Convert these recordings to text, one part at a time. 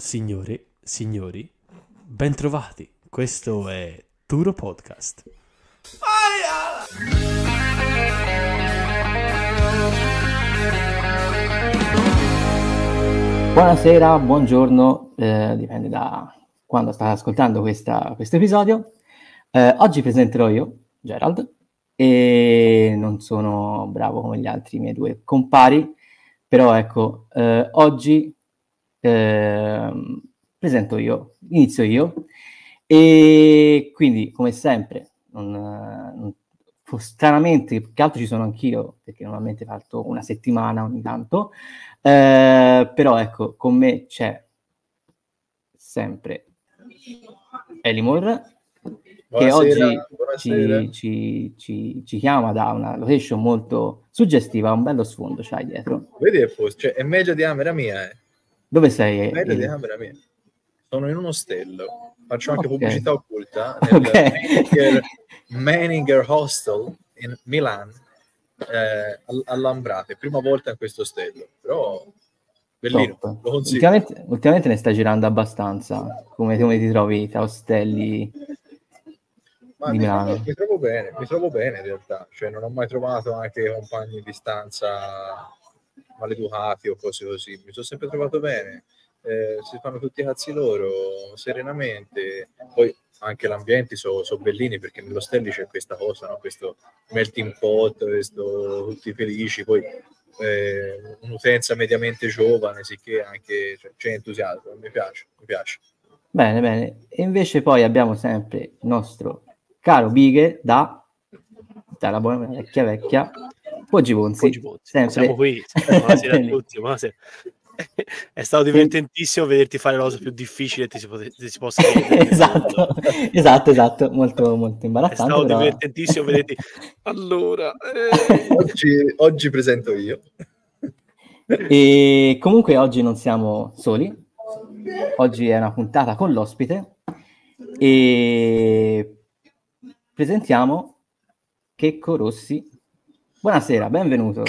Signore, signori, bentrovati. Questo è Turo Podcast. Buonasera, buongiorno, dipende da quando state ascoltando questo episodio. Oggi presenterò io, Gerald, e non sono bravo come gli altri miei due compari, però ecco, oggi presento io, inizio io, e quindi come sempre, stranamente, più che altro ci sono anch'io, perché normalmente parto una settimana ogni tanto, però ecco, con me c'è sempre Elimor, che oggi ci chiama da una location molto suggestiva, un bello sfondo c'hai dietro. Vedi il posto, cioè, è meglio di camera mia, Dove sei? Meglio di camera mia. Sono in un ostello, faccio anche Ok. pubblicità occulta nel Meininger Hostel in Milan, all'Ambrate, prima volta in questo ostello, però bellino, Top. lo consiglio. Ultimamente ne stai girando abbastanza, come ti trovi tra ostelli Ma di Milano? mi trovo bene in realtà, cioè non ho mai trovato anche compagni di stanza maleducati o cose così, mi sono sempre trovato bene, si fanno tutti i cazzi loro serenamente, poi anche l'ambiente sono bellini, perché nell'ostello c'è questa cosa, no? Questo melting pot, tutti felici, poi un'utenza mediamente giovane, sicché anche c'è entusiasmo, mi piace. Bene. E invece poi abbiamo sempre il nostro caro Bighe dalla buona vecchia Poggi Ponzi. Sempre. Siamo qui. Buonasera a tutti. Buonasera. È stato divertentissimo vederti fare la cosa più difficile che si possa fare. Esatto, molto imbarazzante. È stato però... divertentissimo vederti. Allora, oggi presento io. E comunque oggi non siamo soli, oggi è una puntata con l'ospite e presentiamo Checco Rossi. Buonasera, benvenuto.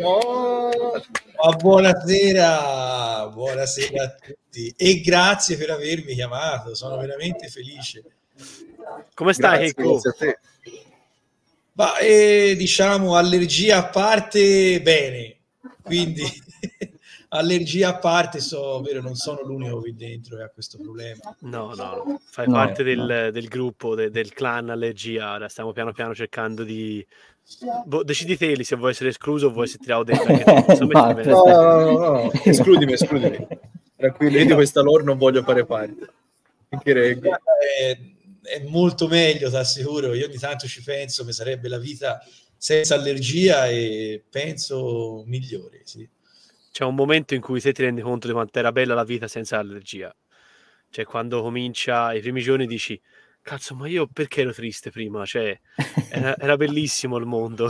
Buonasera a tutti e grazie per avermi chiamato, sono veramente felice. Come stai, Checco? Grazie a te. Ma diciamo, allergia a parte, bene, quindi allergia a parte, vero, non sono l'unico qui dentro che ha questo problema. No, fai parte del gruppo, del clan allergia. Ora stiamo piano piano cercando di... decidi te se vuoi essere escluso o vuoi essere tirato dentro. No, escludimi. Tranquillo, io di questa lore non voglio fare parte. È molto meglio, ti assicuro. Io ogni tanto ci penso, mi sarebbe la vita senza allergia e penso migliore, sì. C'è un momento in cui te ti rendi conto di quanto era bella la vita senza allergia. Cioè, quando comincia i primi giorni dici, cazzo, ma io perché ero triste prima? Cioè, era bellissimo il mondo.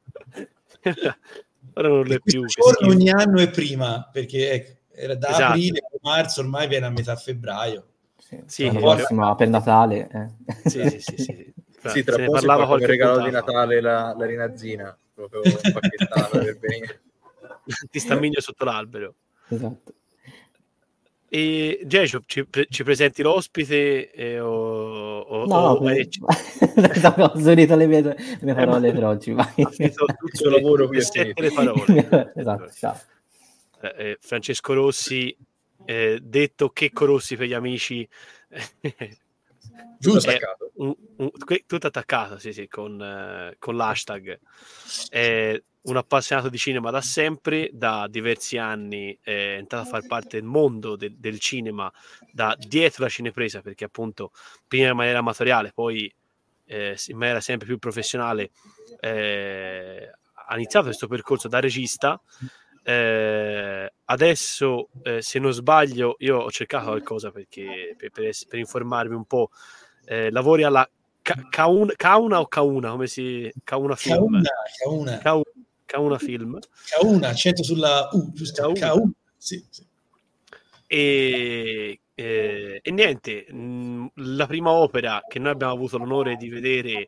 Ora non lo è più. Ogni anno è prima, perché era da aprile a marzo, ormai viene a metà febbraio. Sì, l'anno prossimo per Natale. Sì, tra poco parlava come regalo di Natale la rinazzina, proprio impacchettata per bene. Ti sta miglio sotto l'albero. Esatto. E Gesù, ci presenti l'ospite? Ho unito le mie parole per oggi. Tutto il suo lavoro qui le parole. Esatto, ciao. Francesco Rossi, detto Checco Rossi per gli amici. Giusto, attaccato. Tutto attaccato, sì, con l'hashtag. Un appassionato di cinema da sempre, da diversi anni è entrato a far parte del mondo del cinema da dietro la cinepresa, perché appunto prima in maniera amatoriale, poi in maniera sempre più professionale ha iniziato questo percorso da regista. Adesso se non sbaglio, io ho cercato qualcosa perché per informarmi un po', lavori alla Kauna o Kauna, come si Kauna Film? Kauna Film. Kauna, accento sulla U, giusto? Kauna. Sì. E E niente, la prima opera che noi abbiamo avuto l'onore di vedere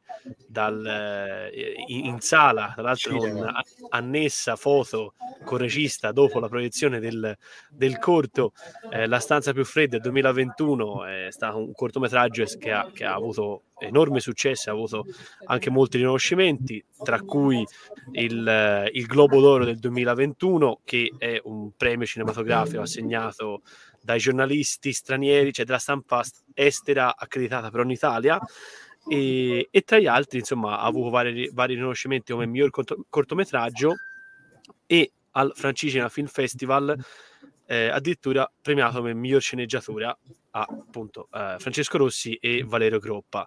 in sala, tra l'altro con annessa foto con regista dopo la proiezione del corto, La stanza più fredda del 2021, è stato un cortometraggio che ha avuto enorme successo, ha avuto anche molti riconoscimenti, tra cui il Globo d'Oro del 2021, che è un premio cinematografico assegnato dai giornalisti stranieri, cioè della stampa estera accreditata per ogni Italia, e tra gli altri insomma ha avuto vari riconoscimenti come miglior cortometraggio, e al Francigena Film Festival addirittura premiato come miglior sceneggiatura a appunto Francesco Rossi e Valerio Groppa.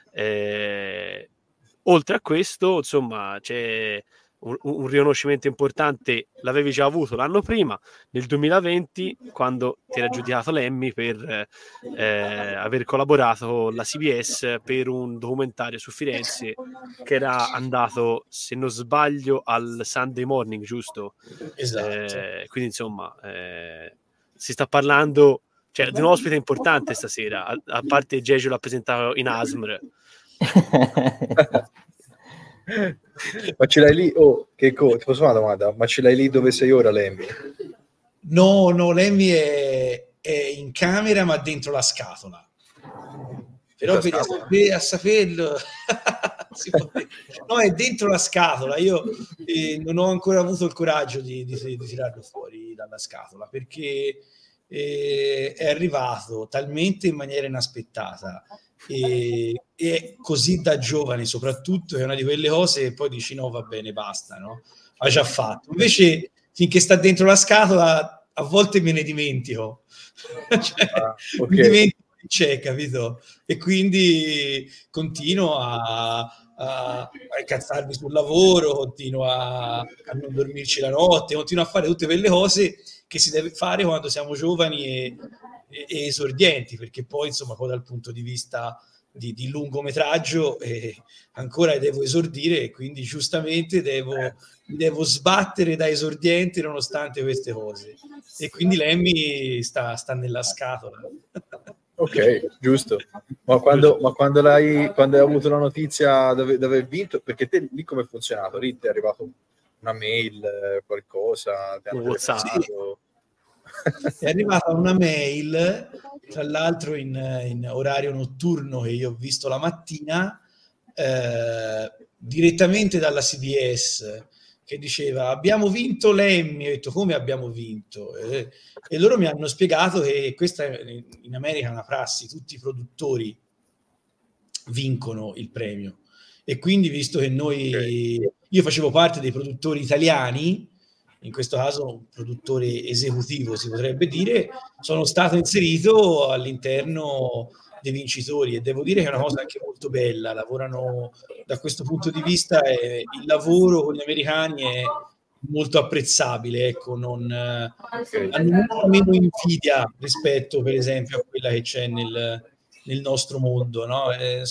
Oltre a questo, insomma, c'è un riconoscimento importante, l'avevi già avuto l'anno prima, nel 2020, quando ti era giudicato l'Emmy per aver collaborato con la CBS per un documentario su Firenze che era andato, se non sbaglio, al Sunday Morning, giusto? Esatto. Quindi insomma si sta parlando, cioè, di un ospite importante stasera, a parte Gegio l'ha presentato in ASMR. Ma ce l'hai lì? Oh, ti posso fare una domanda? Ma ce l'hai lì dove sei ora, l'Emmy? No, l'Emmy è in camera, ma dentro la scatola. Però a saperlo no, è dentro la scatola. Io non ho ancora avuto il coraggio di tirarlo fuori dalla scatola, perché è arrivato talmente in maniera inaspettata e così da giovane soprattutto, è una di quelle cose che poi dici no, va bene, basta, no? Ha già fatto. Invece finché sta dentro la scatola a volte me ne dimentico. Cioè, okay. Mi dimentico che c'è, capito? E quindi continuo a incazzarmi sul lavoro, continuo a non dormirci la notte, continuo a fare tutte quelle cose che si deve fare quando siamo giovani e esordienti, perché poi insomma poi dal punto di vista di lungometraggio ancora devo esordire, e quindi giustamente devo sbattere da esordiente nonostante queste cose, e quindi l'Emmy sta nella scatola. Ok, giusto. Ma quando hai avuto la notizia dove hai vinto, perché te lì come è funzionato? Lì ti è arrivato una mail, qualcosa? Ti hanno telefonato? È arrivata una mail, tra l'altro in orario notturno, che io ho visto la mattina, direttamente dalla CBS, che diceva abbiamo vinto l'Emmy. Ho detto come abbiamo vinto? E loro mi hanno spiegato che questa in America è una prassi, tutti i produttori vincono il premio, e quindi visto che io facevo parte dei produttori italiani, in questo caso un produttore esecutivo si potrebbe dire, sono stato inserito all'interno dei vincitori, e devo dire che è una cosa anche molto bella. Lavorano da questo punto di vista, il lavoro con gli americani è molto apprezzabile, ecco, hanno molto meno invidia rispetto per esempio a quella che c'è nel nostro mondo, no?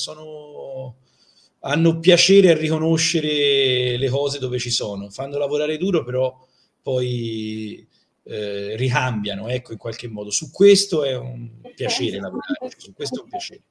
Hanno piacere a riconoscere le cose dove ci sono, fanno lavorare duro, però poi ricambiano, ecco, in qualche modo. Su questo è un piacere lavorare, su questo è un piacere.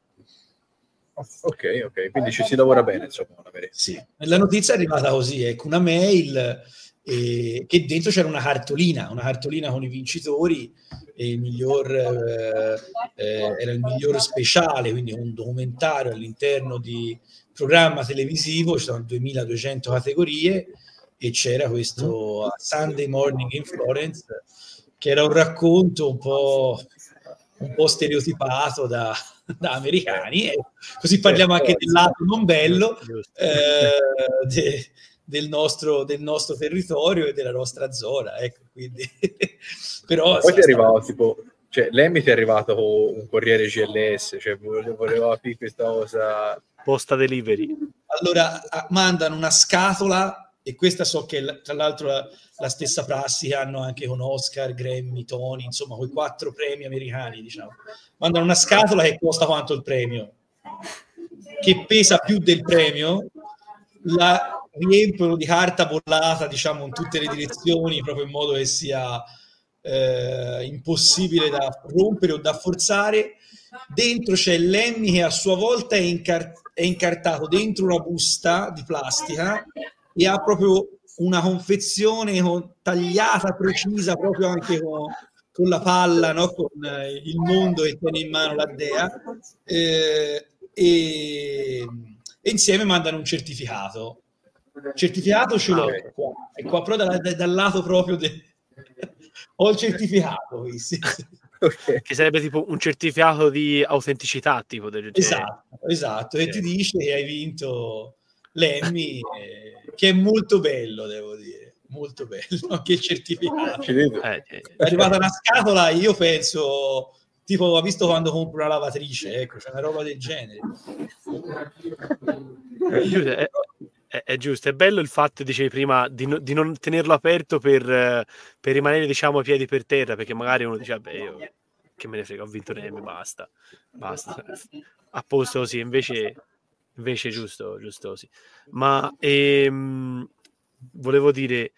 Ok, quindi ci si lavora bene, insomma. Sì. La notizia è arrivata così, ecco, una mail che dentro c'era una cartolina con i vincitori, e il miglior era il miglior speciale, quindi un documentario all'interno di programma televisivo. Ci sono 2200 categorie, e c'era questo Sunday Morning in Florence, che era un racconto un po' stereotipato da americani, e così parliamo anche del lato non bello del nostro territorio e della nostra zona, ecco, quindi però poi ti è arrivato tipo, cioè l'Emmy ti è arrivato con un corriere GLS, cioè volevo aprire questa cosa, posta delivery. Allora mandano una scatola, e questa so che tra l'altro la stessa prassi che hanno anche con Oscar, Grammy, Tony, insomma quei 4 premi americani, diciamo. Mandano una scatola che costa quanto il premio, che pesa più del premio, la riempiono di carta bollata, diciamo, in tutte le direzioni, proprio in modo che sia impossibile da rompere o da forzare. Dentro c'è Lemmy che a sua volta è incartato dentro una busta di plastica e ha proprio una confezione tagliata, precisa, proprio anche con la palla, no? Con il mondo che tiene in mano la dea, e insieme mandano un certificato. Il certificato ce l'ho qua, è qua proprio dal lato proprio ho il certificato, sì. Okay. Che sarebbe tipo un certificato di autenticità, tipo del esatto, e ti dice che hai vinto l'Emmy, che è molto bello, devo dire, molto bello, che certificato. È arrivata una scatola, io penso, tipo, ha visto quando compro una lavatrice, ecco, c'è una roba del genere. È giusto, è bello il fatto, dicevi prima, di non tenerlo aperto per rimanere, diciamo, a piedi per terra, perché magari uno dice, vabbè, io che me ne frega, ho vinto l'Emmy, basta, a posto così, invece giusto così. Ma volevo dire,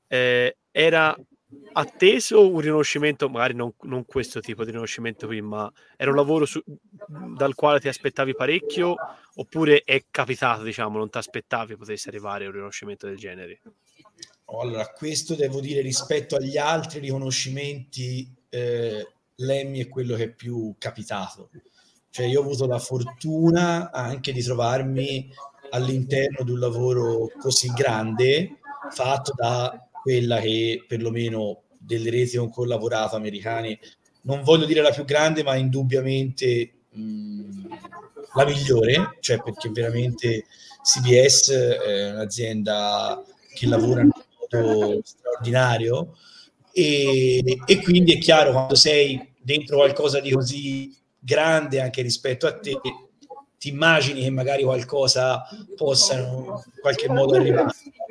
era atteso un riconoscimento, magari non questo tipo di riconoscimento qui, ma era un lavoro dal quale ti aspettavi parecchio, oppure è capitato, diciamo, non ti aspettavi potesse arrivare a un riconoscimento del genere? Allora, questo devo dire, rispetto agli altri riconoscimenti, l'Emmy è quello che è più capitato. Cioè, io ho avuto la fortuna anche di trovarmi all'interno di un lavoro così grande, fatto da quella che perlomeno delle reti con cui ho lavorato americane, non voglio dire la più grande, ma indubbiamente la migliore, cioè perché veramente CBS è un'azienda che lavora in modo straordinario, e quindi è chiaro, quando sei dentro qualcosa di così grande anche rispetto a te, ti immagini che magari qualcosa possa in qualche modo arrivare,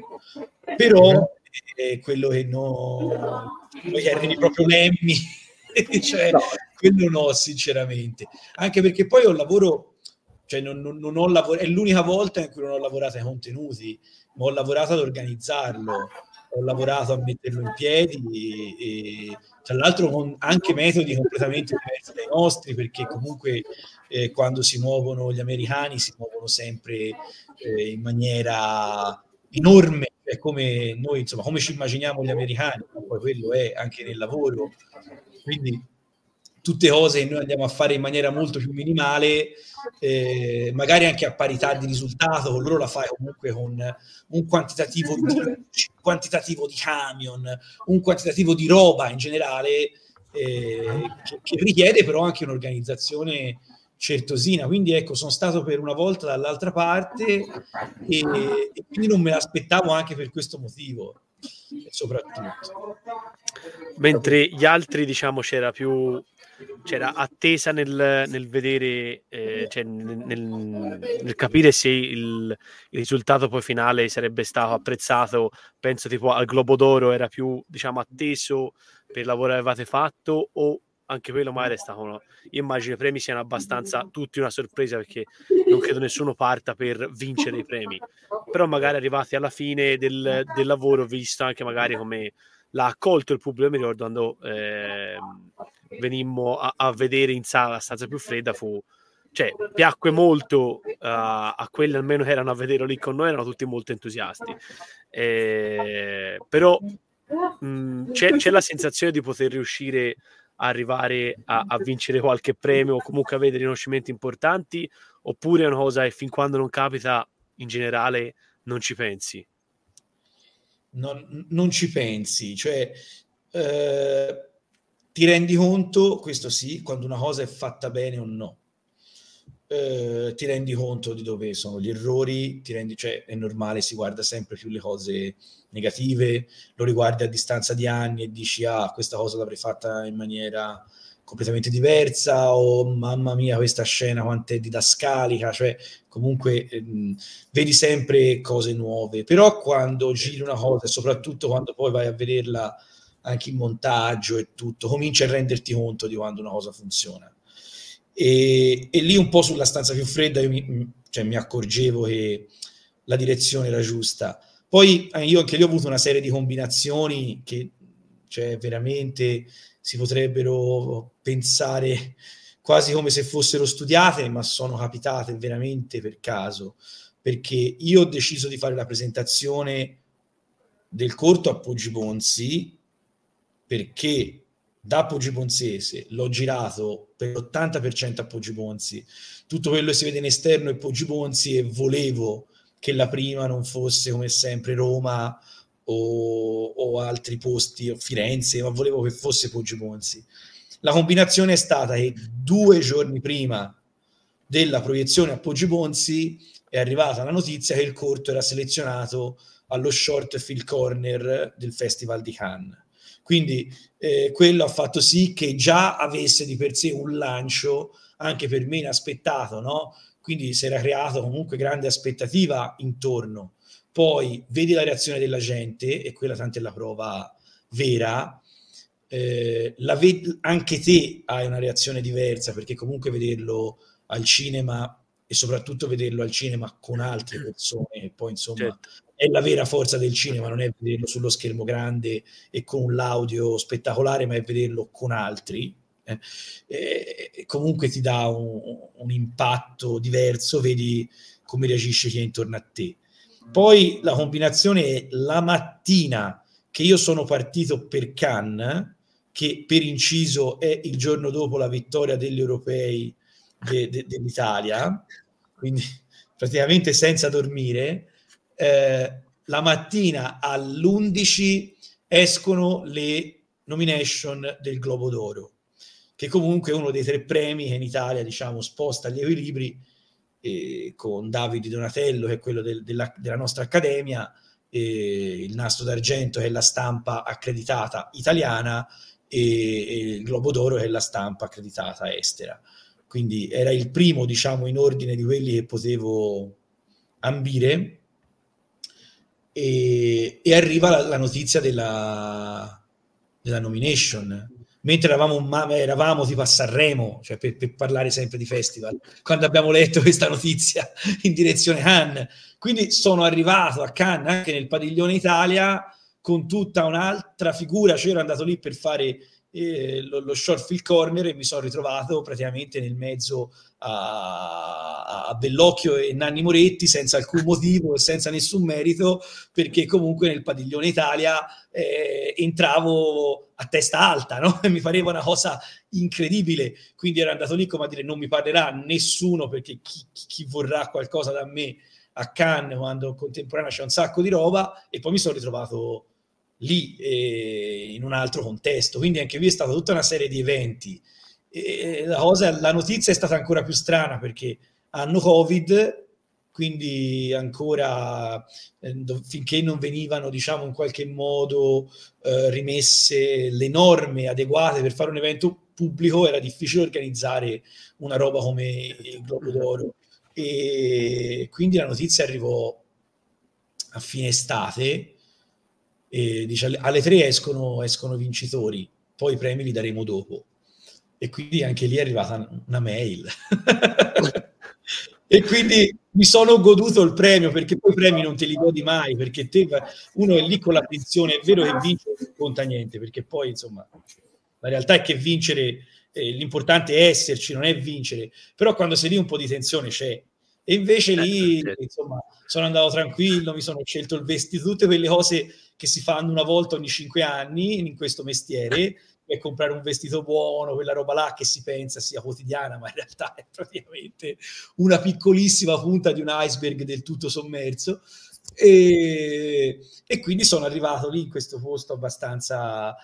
però quello che non gli arrivi proprio l'Emmy, cioè, no, quello no, sinceramente, anche perché poi ho lavoro, cioè non ho lavorato, è l'unica volta in cui non ho lavorato ai contenuti, ma ho lavorato ad organizzarlo, ho lavorato a metterlo in piedi, e tra l'altro con anche metodi completamente diversi dai nostri, perché comunque quando si muovono gli americani si muovono sempre in maniera enorme, è come noi, insomma, come ci immaginiamo gli americani, poi quello è anche nel lavoro, quindi tutte cose che noi andiamo a fare in maniera molto più minimale, magari anche a parità di risultato, con loro la fai comunque con un quantitativo di camion, un quantitativo di roba in generale, che richiede però anche un'organizzazione certosina. Quindi ecco, sono stato per una volta dall'altra parte, e quindi non me l'aspettavo anche per questo motivo, soprattutto. Mentre gli altri, diciamo, c'era attesa nel vedere, cioè nel capire se il risultato poi finale sarebbe stato apprezzato. Penso tipo al Globo d'Oro era più, diciamo, atteso per il lavoro che avevate fatto, o anche quello magari è stato io immagino i premi siano abbastanza tutti una sorpresa, perché non credo nessuno parta per vincere i premi, però magari arrivati alla fine del lavoro, visto anche magari come l'ha accolto il pubblico. Mi ricordo quando venimmo a vedere in sala la stanza più fredda, piacque molto a quelli almeno che erano a vederlo lì con noi, erano tutti molto entusiasti, però c'è la sensazione di poter riuscire a arrivare a vincere qualche premio, o comunque avere riconoscimenti importanti, oppure è una cosa che fin quando non capita in generale non ci pensi? Non ci pensi, cioè ti rendi conto, questo sì, quando una cosa è fatta bene o no, ti rendi conto di dove sono gli errori, cioè è normale, si guarda sempre più le cose negative, lo riguardi a distanza di anni e dici questa cosa l'avrei fatta in maniera completamente diversa, o mamma mia questa scena quanto è didascalica, cioè comunque vedi sempre cose nuove, però quando giri una cosa, e soprattutto quando poi vai a vederla anche in montaggio e tutto, cominci a renderti conto di quando una cosa funziona. E lì un po' sulla stanza più fredda io mi accorgevo che la direzione era giusta. Poi io anche lì ho avuto una serie di combinazioni che cioè veramente si potrebbero pensare quasi come se fossero studiate, ma sono capitate veramente per caso, perché io ho deciso di fare la presentazione del corto a Poggibonsi perché da Poggibonsese l'ho girato per l'80% a Poggibonsi, tutto quello che si vede in esterno è Poggibonsi, e volevo che la prima non fosse come sempre Roma o altri posti, o Firenze, ma volevo che fosse Poggibonsi. La combinazione è stata che 2 giorni prima della proiezione a Poggibonsi è arrivata la notizia che il corto era selezionato allo Short Film Corner del Festival di Cannes. Quindi quello ha fatto sì che già avesse di per sé un lancio anche per me inaspettato, no? Quindi si era creato comunque grande aspettativa intorno. Poi vedi la reazione della gente, e quella tanto è la prova vera. Anche te hai una reazione diversa, perché comunque vederlo al cinema, e soprattutto vederlo al cinema con altre persone, e poi insomma certo, è la vera forza del cinema, non è vederlo sullo schermo grande e con l'audio spettacolare, ma è vederlo con altri. Comunque ti dà un impatto diverso, vedi come reagisce chi è intorno a te. Poi la combinazione è la mattina che io sono partito per Cannes, che per inciso è il giorno dopo la vittoria degli europei dell'Italia, quindi praticamente senza dormire. La mattina all'11 escono le nomination del Globo d'Oro, che comunque è uno dei 3 premi che in Italia, diciamo, sposta gli equilibri, con Davide Donatello, che è quello della nostra accademia, il Nastro d'Argento, che è la stampa accreditata italiana, e il Globo d'Oro, che è la stampa accreditata estera. Quindi era il primo, diciamo, in ordine di quelli che potevo ambire, e arriva la notizia della nomination, mentre eravamo tipo a Sanremo, cioè per parlare sempre di festival, quando abbiamo letto questa notizia in direzione Cannes. Quindi sono arrivato a Cannes anche nel padiglione Italia con tutta un'altra figura, cioè ero andato lì per fare lo Short Film Corner, e mi sono ritrovato praticamente nel mezzo a Bellocchio e Nanni Moretti, senza alcun motivo e senza nessun merito, perché comunque nel padiglione Italia entravo a testa alta, no? Mi pareva una cosa incredibile, quindi ero andato lì come a dire: non mi parlerà nessuno, perché chi vorrà qualcosa da me a Cannes, quando in contemporanea c'è un sacco di roba. E poi mi sono ritrovato lì in un altro contesto, quindi anche qui è stata tutta una serie di eventi. La notizia è stata ancora più strana, perché hanno Covid, quindi ancora finché non venivano, diciamo, in qualche modo rimesse le norme adeguate per fare un evento pubblico, era difficile organizzare una roba come il Globo d'Oro, e quindi la notizia arrivò a fine estate, e dice alle 3 escono vincitori, poi i premi li daremo dopo. E quindi anche lì è arrivata una mail e quindi mi sono goduto il premio, perché poi i premi non te li godi mai, perché uno è lì con la pensione. È vero che vincere non conta niente, perché poi insomma la realtà è che vincere, l'importante è esserci, non è vincere, però quando sei lì un po' di tensione c'è. E invece lì insomma sono andato tranquillo, mi sono scelto il vestito, tutte quelle cose che si fanno una volta ogni 5 anni in questo mestiere, e comprare un vestito buono, quella roba là che si pensa sia quotidiana, ma in realtà è praticamente una piccolissima punta di un iceberg del tutto sommerso. E quindi sono arrivato lì in questo posto abbastanza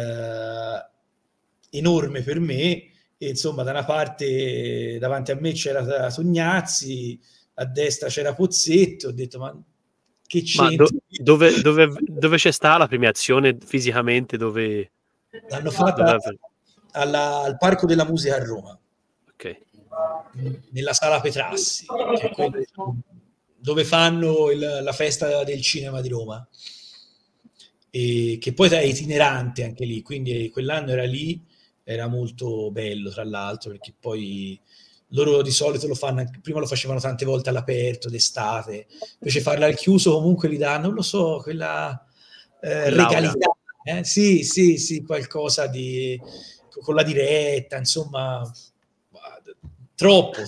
enorme per me, e insomma da una parte davanti a me c'era Tognazzi, a destra c'era Pozzetto. Ho detto: ma che c'entra? Dove c'è stata la premiazione fisicamente? Dove l'hanno fatta? Al Parco della Musica a Roma, okay, nella Sala Petrassi, che è dove fanno la festa del cinema di Roma, e che poi è itinerante anche lì, quindi quell'anno era lì, era molto bello tra l'altro, perché poi loro di solito lo fanno, prima lo facevano tante volte all'aperto d'estate, invece farla al chiuso comunque gli dà, non lo so, quella regalità, Sì, qualcosa di con la diretta, insomma, troppo.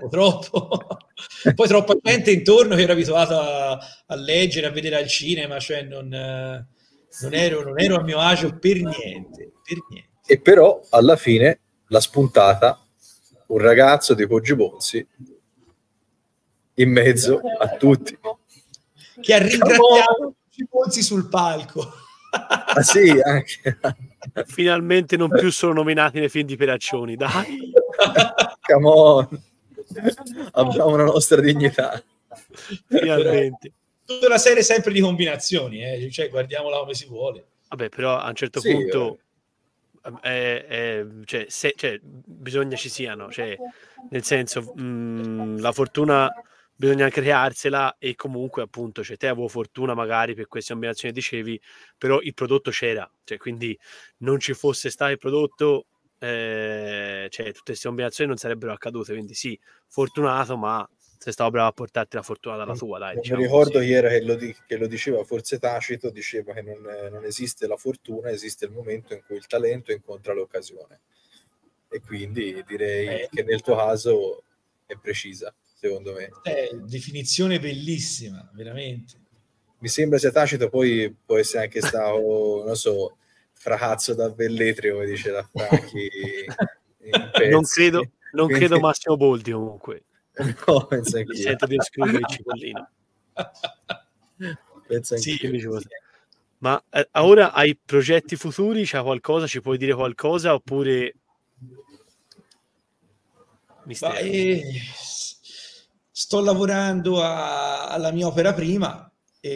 Poi troppa gente intorno che era abituata a leggere, a vedere al cinema, cioè non ero a mio agio per niente. E però alla fine l'ha spuntata un ragazzo di Poggi Bonzi in mezzo a tutti, che ha ringraziato Poggi Bonzi sul palco. Ah sì, anche. Finalmente non più sono nominati nei film di Peraccioni, dai. Come on. Abbiamo una nostra dignità. Finalmente. Tutta una serie sempre di combinazioni, cioè guardiamola come si vuole. Vabbè, però a un certo Sì, punto cioè, bisogna ci siano, cioè, nel senso, la fortuna bisogna anche crearsela, e comunque appunto, cioè, te avevo fortuna magari per queste combinazioni dicevi, però il prodotto c'era, cioè, quindi non ci fosse stato il prodotto, cioè tutte queste combinazioni non sarebbero accadute, quindi sì, fortunato, ma sei stato bravo a portarti la fortuna dalla tua, dai, Non diciamo mi ricordo così. chi era che lo diceva, forse Tacito, diceva che non esiste la fortuna, esiste il momento in cui il talento incontra l'occasione. E quindi direi che nel tuo caso è precisa, secondo me. Definizione bellissima, veramente. Mi sembra sia Tacito, poi può essere anche stato, non so, Fracazzo da Velletri, come dice la Franchi. Non credo Massimo Boldi comunque. No, penso anch'io. Mi sento di escludere il Cipollino. Penso anch'io. Sì. Ma ora hai progetti futuri? C'è qualcosa? Ci puoi dire qualcosa? Oppure sto lavorando alla mia opera prima.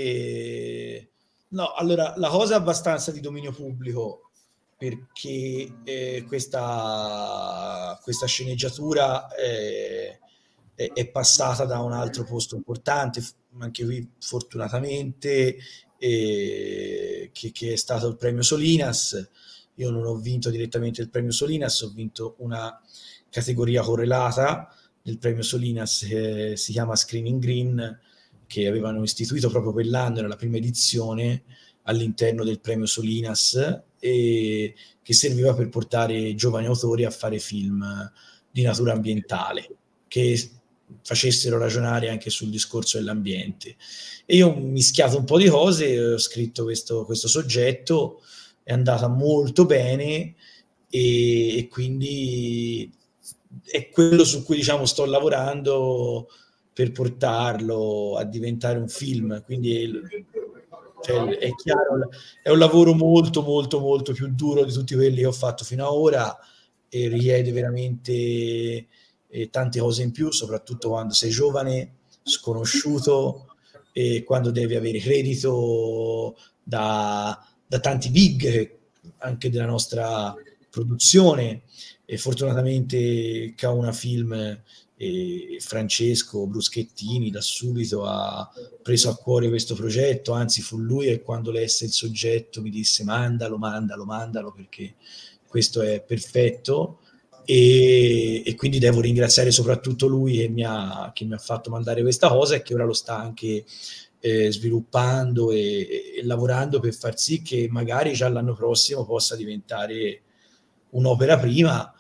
No, allora, la cosa è abbastanza di dominio pubblico, perché questa sceneggiatura è passata da un altro posto importante, anche qui fortunatamente, che è stato il premio Solinas. Io non ho vinto direttamente il premio Solinas, ho vinto una categoria correlata del premio Solinas, si chiama Screening Green, che avevano istituito proprio quell'anno, era la prima edizione all'interno del premio Solinas, e che serviva per portare giovani autori a fare film di natura ambientale, che facessero ragionare anche sul discorso dell'ambiente. E io ho mischiato un po' di cose, ho scritto questo soggetto, è andata molto bene, e quindi è quello su cui, diciamo, sto lavorando per portarlo a diventare un film. Quindi è chiaro, è un lavoro molto più duro di tutti quelli che ho fatto fino ad ora, e richiede veramente tante cose in più, soprattutto quando sei giovane, sconosciuto, e quando devi avere credito da tanti big anche della nostra produzione. E fortunatamente Kauna Film e Francesco Bruschettini da subito ha preso a cuore questo progetto, anzi fu lui che quando lesse il soggetto mi disse mandalo perché questo è perfetto, e quindi devo ringraziare soprattutto lui che mi ha fatto mandare questa cosa, e che ora lo sta anche sviluppando e lavorando per far sì che magari già l'anno prossimo possa diventare un'opera prima,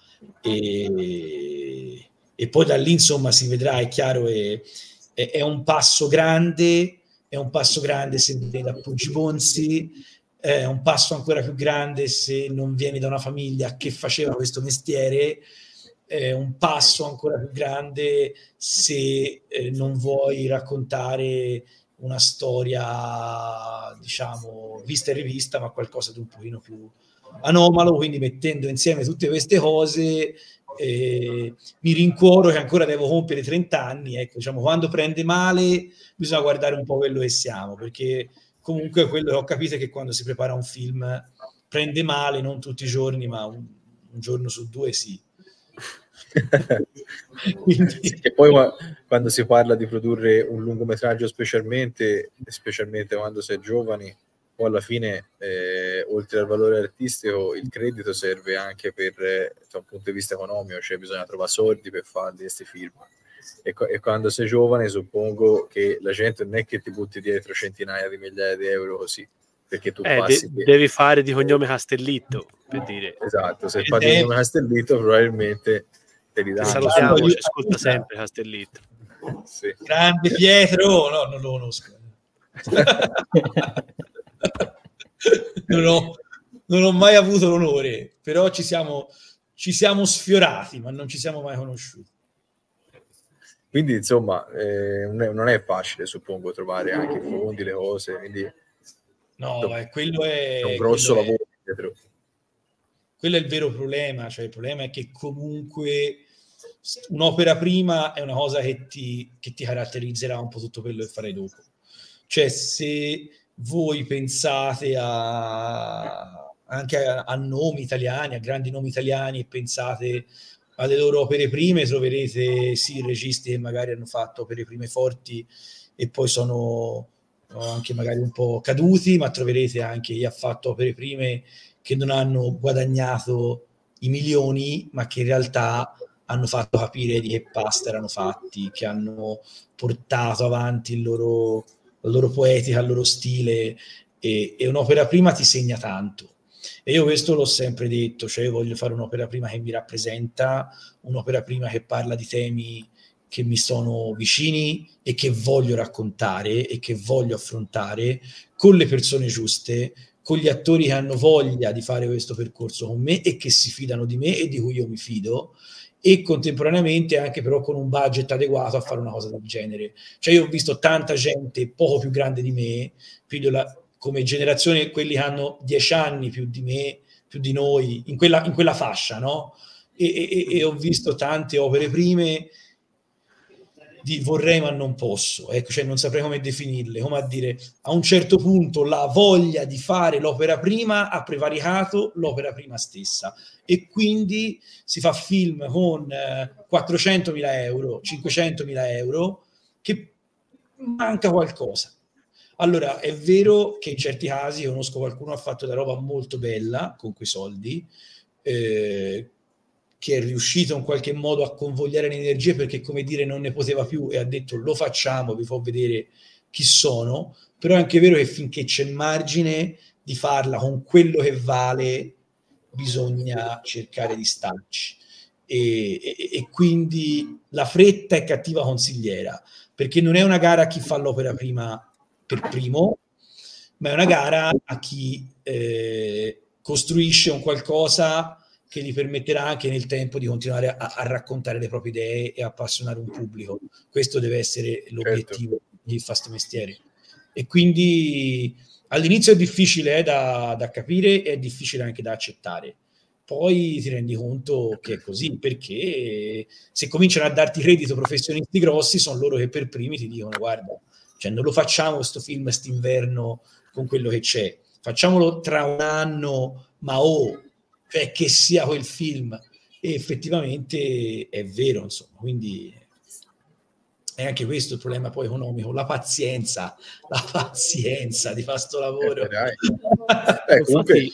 e poi da lì, insomma, si vedrà. È chiaro, è un passo grande, se vieni da Poggi Bonzi, è un passo ancora più grande se non vieni da una famiglia che faceva questo mestiere, è un passo ancora più grande se non vuoi raccontare una storia, diciamo, vista e rivista, ma qualcosa di un pochino più anomalo. Quindi, mettendo insieme tutte queste cose, mi rincuoro che ancora devo compiere 30 anni. Ecco, diciamo, quando prende male bisogna guardare un po' quello che siamo, perché comunque quello che ho capito è che quando si prepara un film prende male, non tutti i giorni, ma un giorno su due sì. Quindi... Sì, e poi quando si parla di produrre un lungometraggio, specialmente quando si è giovani, poi alla fine, oltre al valore artistico, il credito serve anche da un punto di vista economico, cioè bisogna trovare soldi per fare questi film. E quando sei giovane, suppongo che la gente non è che ti butti dietro centinaia di migliaia di euro così. perché tu passi... devi fare di cognome Castellitto, per dire. Esatto, se fai di cognome Castellitto probabilmente te li danno. Salutiamo, ci ascolta sempre Castellitto. Sì. Grande Pietro, no, non lo conosco. non ho mai avuto l'onore, però ci siamo sfiorati, ma non ci siamo mai conosciuti. Quindi insomma non è facile, suppongo, trovare anche i fondi, le cose, quindi no, quello è un grosso lavoro dietro. Quello è il vero problema, cioè il problema è che comunque un'opera prima è una cosa che ti caratterizzerà un po' tutto quello che farai dopo. Cioè, se voi pensate anche a nomi italiani, a grandi nomi italiani, e pensate alle loro opere prime, troverete sì registi che magari hanno fatto opere prime forti e poi sono anche magari un po' caduti, ma troverete anche chi ha fatto opere prime che non hanno guadagnato i milioni, ma che in realtà hanno fatto capire di che pasta erano fatti, che hanno portato avanti la loro poetica, il loro stile, e un'opera prima ti segna tanto. E io questo l'ho sempre detto, cioè io voglio fare un'opera prima che mi rappresenta, un'opera prima che parla di temi che mi sono vicini e che voglio raccontare e che voglio affrontare con le persone giuste, con gli attori che hanno voglia di fare questo percorso con me e che si fidano di me e di cui io mi fido, e contemporaneamente anche però con un budget adeguato a fare una cosa del genere. Cioè io ho visto tanta gente poco più grande di me, come generazione, quelli che hanno 10 anni più di me, più di noi, in quella fascia, no? E ho visto tante opere prime di vorrei ma non posso, ecco, cioè non saprei come definirle, come a dire, a un certo punto la voglia di fare l'opera prima ha prevaricato l'opera prima stessa, e quindi si fa film con 400.000 euro, 500.000 euro, che manca qualcosa. Allora, è vero che in certi casi, conosco qualcuno che ha fatto della roba molto bella con quei soldi, che è riuscito in qualche modo a convogliare le energie, perché, come dire, non ne poteva più e ha detto lo facciamo, vi fa vedere chi sono. Però è anche vero che finché c'è margine di farla con quello che vale, bisogna cercare di starci. E quindi la fretta è cattiva consigliera, perché non è una gara a chi fa l'opera prima per primo, ma è una gara a chi costruisce un qualcosa che gli permetterà anche nel tempo di continuare a raccontare le proprie idee e appassionare un pubblico. Questo deve essere l'obiettivo di chi fa sto mestiere. E quindi all'inizio è difficile da capire e è difficile anche da accettare. Poi ti rendi conto che è così, perché se cominciano a darti credito professionisti grossi, sono loro che per primi ti dicono guarda, cioè non lo facciamo questo film quest'inverno con quello che c'è, facciamolo tra un anno, ma cioè che sia quel film. E effettivamente è vero, insomma, quindi è anche questo il problema poi economico, la pazienza di fare sto lavoro. Comunque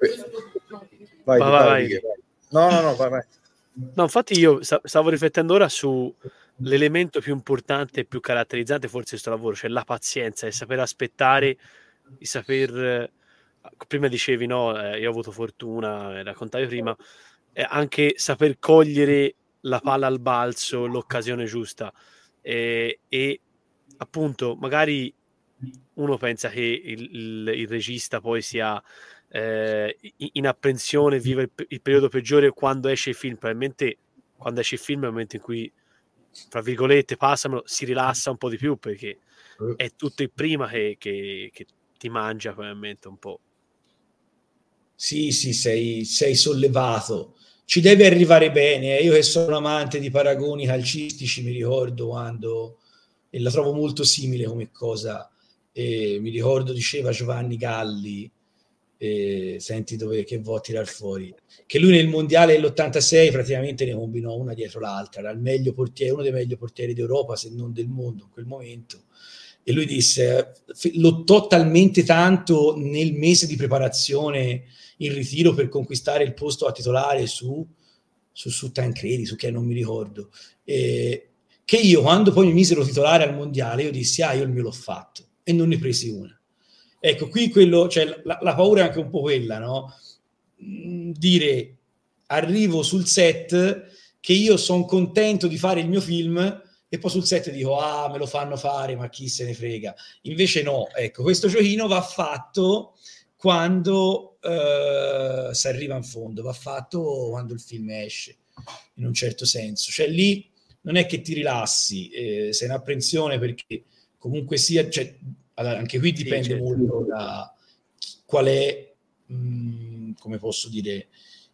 vai. No, vai. No, infatti io stavo riflettendo ora su l'elemento più importante e più caratterizzante forse di questo lavoro, cioè la pazienza, il saper aspettare, il saper... Prima dicevi, no, io ho avuto fortuna, raccontavi prima, anche saper cogliere la palla al balzo, l'occasione giusta, e appunto magari uno pensa che il regista poi sia in apprensione, viva il periodo peggiore quando esce il film. Probabilmente quando esce il film è il momento in cui, fra virgolette, passamelo, si rilassa un po' di più, perché è tutto il prima che ti mangia probabilmente un po'. Sì, sei sollevato, ci deve arrivare bene. Io che sono amante di paragoni calcistici mi ricordo quando, e la trovo molto simile come cosa, mi ricordo diceva Giovanni Galli, senti che vo' a tirar fuori, che lui nel mondiale dell'86 praticamente ne combinò una dietro l'altra, era il meglio portiere, uno dei meglio portieri d'Europa se non del mondo in quel momento, e lui disse lottò talmente tanto nel mese di preparazione in ritiro per conquistare il posto a titolare su Tancredi, su che non mi ricordo, che io quando poi mi misero titolare al mondiale io dissi io il mio l'ho fatto, e non ne presi una. Ecco, qui quello, cioè, la paura è anche un po' quella, no? Dire, arrivo sul set che io sono contento di fare il mio film e poi sul set dico, ah, me lo fanno fare, ma chi se ne frega. Invece no, ecco, questo giochino va fatto quando si arriva in fondo, va fatto quando il film esce, in un certo senso. Cioè lì non è che ti rilassi, sei in apprensione perché comunque sia, cioè, allora, anche qui dipende molto da qual è, come posso dire,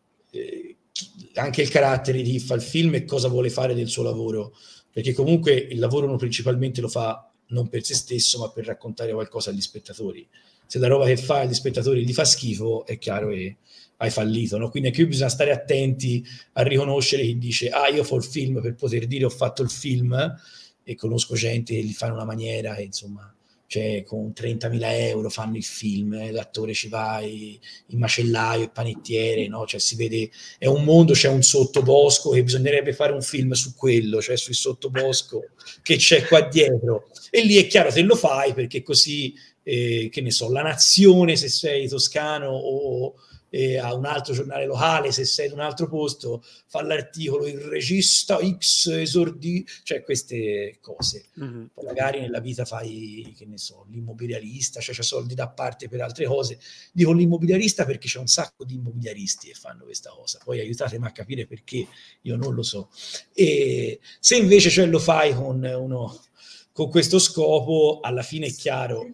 anche il carattere di chi fa il film e cosa vuole fare del suo lavoro, perché comunque il lavoro uno principalmente lo fa non per se stesso ma per raccontare qualcosa agli spettatori. Se la roba che fa agli spettatori gli fa schifo, è chiaro che hai fallito, no? Quindi anche qui bisogna stare attenti a riconoscere chi dice, ah, io fo il film per poter dire ho fatto il film, e conosco gente che li fa in una maniera che, insomma, cioè con 30.000 euro fanno il film, l'attore ci va, il macellaio, il panettiere, no? Cioè si vede, è un mondo, c'è un sottobosco che bisognerebbe fare un film su quello, cioè sul sottobosco che c'è qua dietro, e lì è chiaro se lo fai perché così, che ne so, La Nazione se sei toscano o a un altro giornale locale, se sei in un altro posto, fa l'articolo il regista X esordì, cioè queste cose. Poi magari nella vita fai, che ne so, l'immobiliarista, cioè c'è soldi da parte per altre cose. Dico l'immobiliarista perché c'è un sacco di immobiliaristi che fanno questa cosa, poi aiutatemi a capire perché, io non lo so. E se invece cioè lo fai con uno con questo scopo, alla fine è chiaro,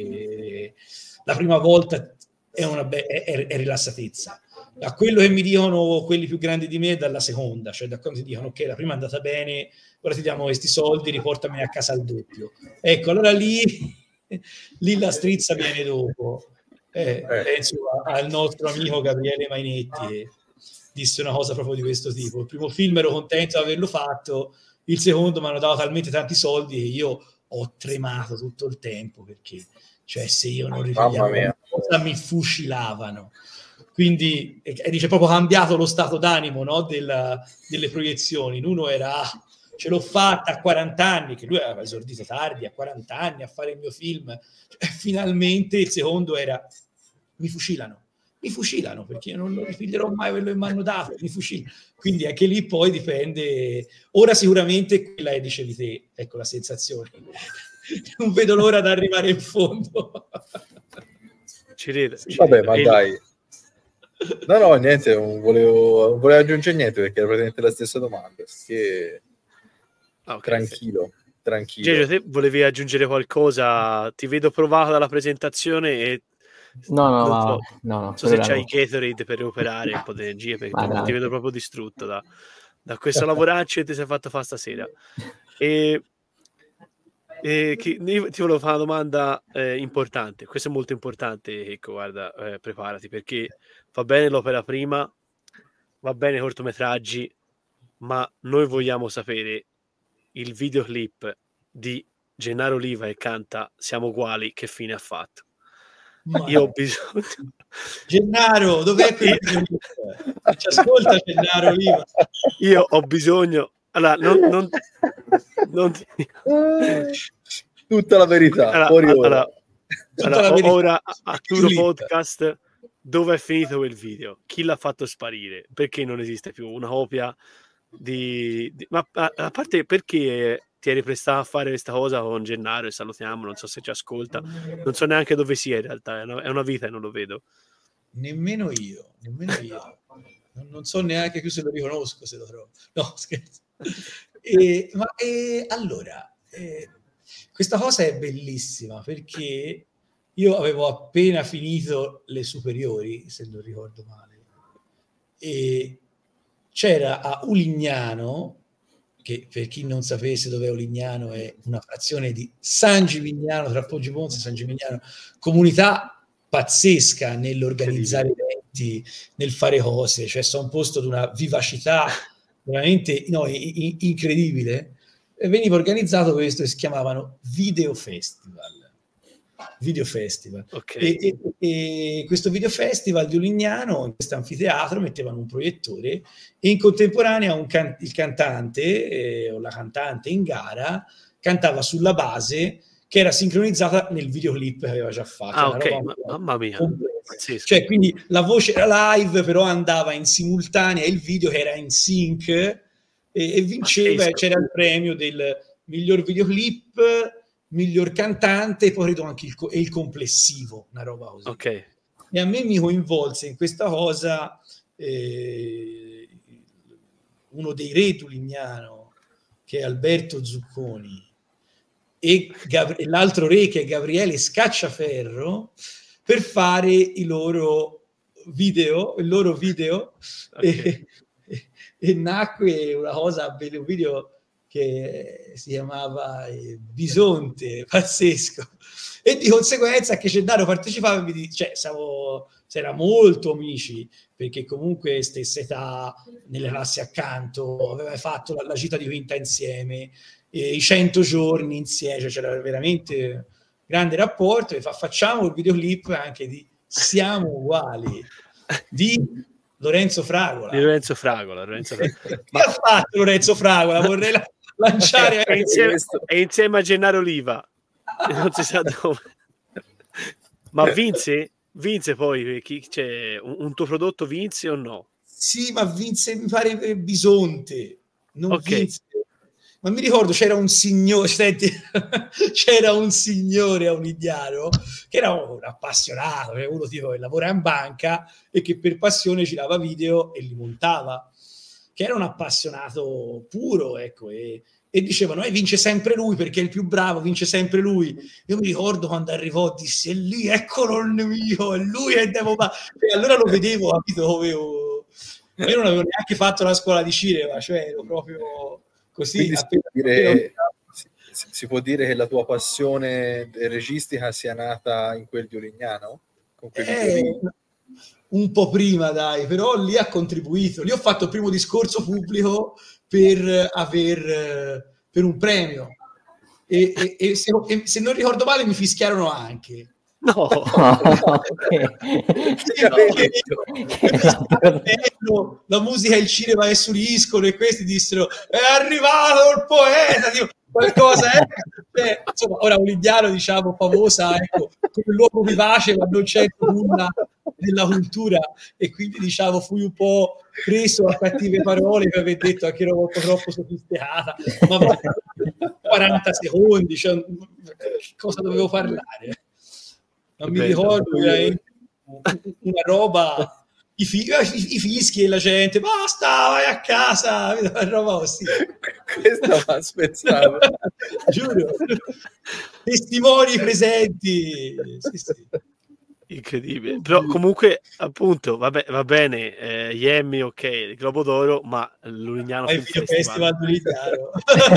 la prima volta è rilassatezza. Da quello che mi dicono quelli più grandi di me, dalla seconda, cioè da quando ti dicono ok, la prima è andata bene, ora ti diamo questi soldi, riportami a casa al doppio. Ecco, allora lì la strizza viene dopo. Penso al nostro amico Gabriele Mainetti, che disse una cosa proprio di questo tipo. Il primo film ero contento di averlo fatto, il secondo mi hanno dato talmente tanti soldi che io ho tremato tutto il tempo, perché cioè se io non rifigliavo cosa mi fucilavano. Quindi dice proprio cambiato lo stato d'animo, no? Delle proiezioni. In uno era ce l'ho fatta a 40 anni, che lui aveva esordito tardi, a 40 anni a fare il mio film, cioè, finalmente. Il secondo era mi fucilano perché io non rifiglierò mai quello che mi hanno dato, mi fucilano. Quindi anche lì poi dipende. Ora sicuramente quella è, dicevi te, ecco la sensazione, non vedo l'ora di arrivare in fondo. Ci ride. Vabbè, ma dai, no, niente, non volevo aggiungere niente perché era praticamente la stessa domanda, che okay, tranquillo. Gigio, te volevi aggiungere qualcosa? Ti vedo provato dalla presentazione e no, non so se c'hai i Gatorade per recuperare un po' di energie, perché ti vedo proprio distrutto da questo lavoraccio che ti sei fatto fare stasera. Io ti volevo fare una domanda importante. Questo è molto importante, ecco, guarda, preparati, perché va bene l'opera prima, va bene i cortometraggi, ma noi vogliamo sapere il videoclip di Gennaro Oliva che canta Siamo uguali, che fine ha fatto? Io ho bisogno. Gennaro, dov'è che ci ascolta Gennaro Oliva? Io ho bisogno. Allora, non tutta la verità. Ora a Turo Podcast, dove è finito quel video? Chi l'ha fatto sparire? Perché non esiste più una copia ma a parte perché ti eri prestato a fare questa cosa con Gennaro, e salutiamo, non so se ci ascolta, non so neanche dove sia in realtà, è una vita e non lo vedo. Nemmeno io. Non so neanche più se lo riconosco, se lo trovo. No, scherzo. Allora, questa cosa è bellissima, perché io avevo appena finito le superiori, se non ricordo male, e c'era a Ulignano, che per chi non sapesse dov'è Ulignano è una frazione di San Gimignano, tra Poggibonsi e San Gimignano, comunità pazzesca nell'organizzare eventi, nel fare cose, cioè sono un posto di una vivacità veramente incredibile. E veniva organizzato questo che si chiamavano Video Festival. Okay. E questo Video Festival di Ulignano, in questo anfiteatro, mettevano un proiettore e in contemporanea il cantante o la cantante in gara cantava sulla base che era sincronizzata nel videoclip che aveva già fatto. Ah, ok, mamma mia. Cioè, quindi la voce era live, però andava in simultanea, il video che era in sync e vinceva, c'era il premio del miglior videoclip, miglior cantante e poi credo anche il complessivo, una roba così. Ok. E a me mi coinvolse in questa cosa uno dei re di Lignano, che è Alberto Zucconi, e l'altro re che è Gabriele Scacciaferro, per fare il loro video, okay. e nacque una cosa, un video che si chiamava Bisonte, pazzesco, e di conseguenza che Gennaro partecipava, era molto amici, perché comunque stessa età, nelle classi accanto, aveva fatto la gita di quinta insieme, i 100 giorni insieme, cioè c'era veramente grande rapporto, e facciamo il videoclip anche di Siamo uguali, di Lorenzo Fragola. Di Lorenzo Fragola. Che ha fatto Lorenzo Fragola? Vorrei lanciare è insieme a Gennaro Oliva, non si sa dove. Ma vinse poi, c'è un tuo prodotto vinse o no? Sì, ma vinse, mi pare, per Bisonte, non vinse. Ma mi ricordo c'era un signore, c'era un signore a Unigliano che era un appassionato, uno tipo che lavora in banca e che per passione girava video e li montava, che era un appassionato puro, ecco, e dicevano vince sempre lui perché è il più bravo, vince sempre lui. Io mi ricordo quando arrivò, dissi, è lì, eccolo il nemico, è lui che devo e allora lo vedevo, capito, io non avevo neanche fatto la scuola di cinema, cioè ero proprio così. Si può dire che la tua passione registica sia nata in quel di Lignano? Con un po' prima, dai, però lì ha contribuito. Lì ho fatto il primo discorso pubblico per un premio e se non ricordo male mi fischiarono anche. No, la musica e il cinema che suliscono, e questi dissero è arrivato il poeta, tipo, qualcosa insomma, ora Lignano, diciamo, famosa, ecco, come l'uomo vivace, ma non c'è nulla della cultura, e quindi diciamo fui un po' preso a cattive parole per aver detto anche ero molto troppo sofisticata, ma 40 secondi, cioè, cosa dovevo parlare? Non mi ricordo, una roba, i fischi e la gente, basta, vai a casa, una roba così. Questa va spezzato. Giuro, testimoni presenti. Sì. Incredibile, però comunque appunto va bene, gli Emmy, ok, il Globo d'Oro, ma l'Ulignano Film Festival d'Ulignano.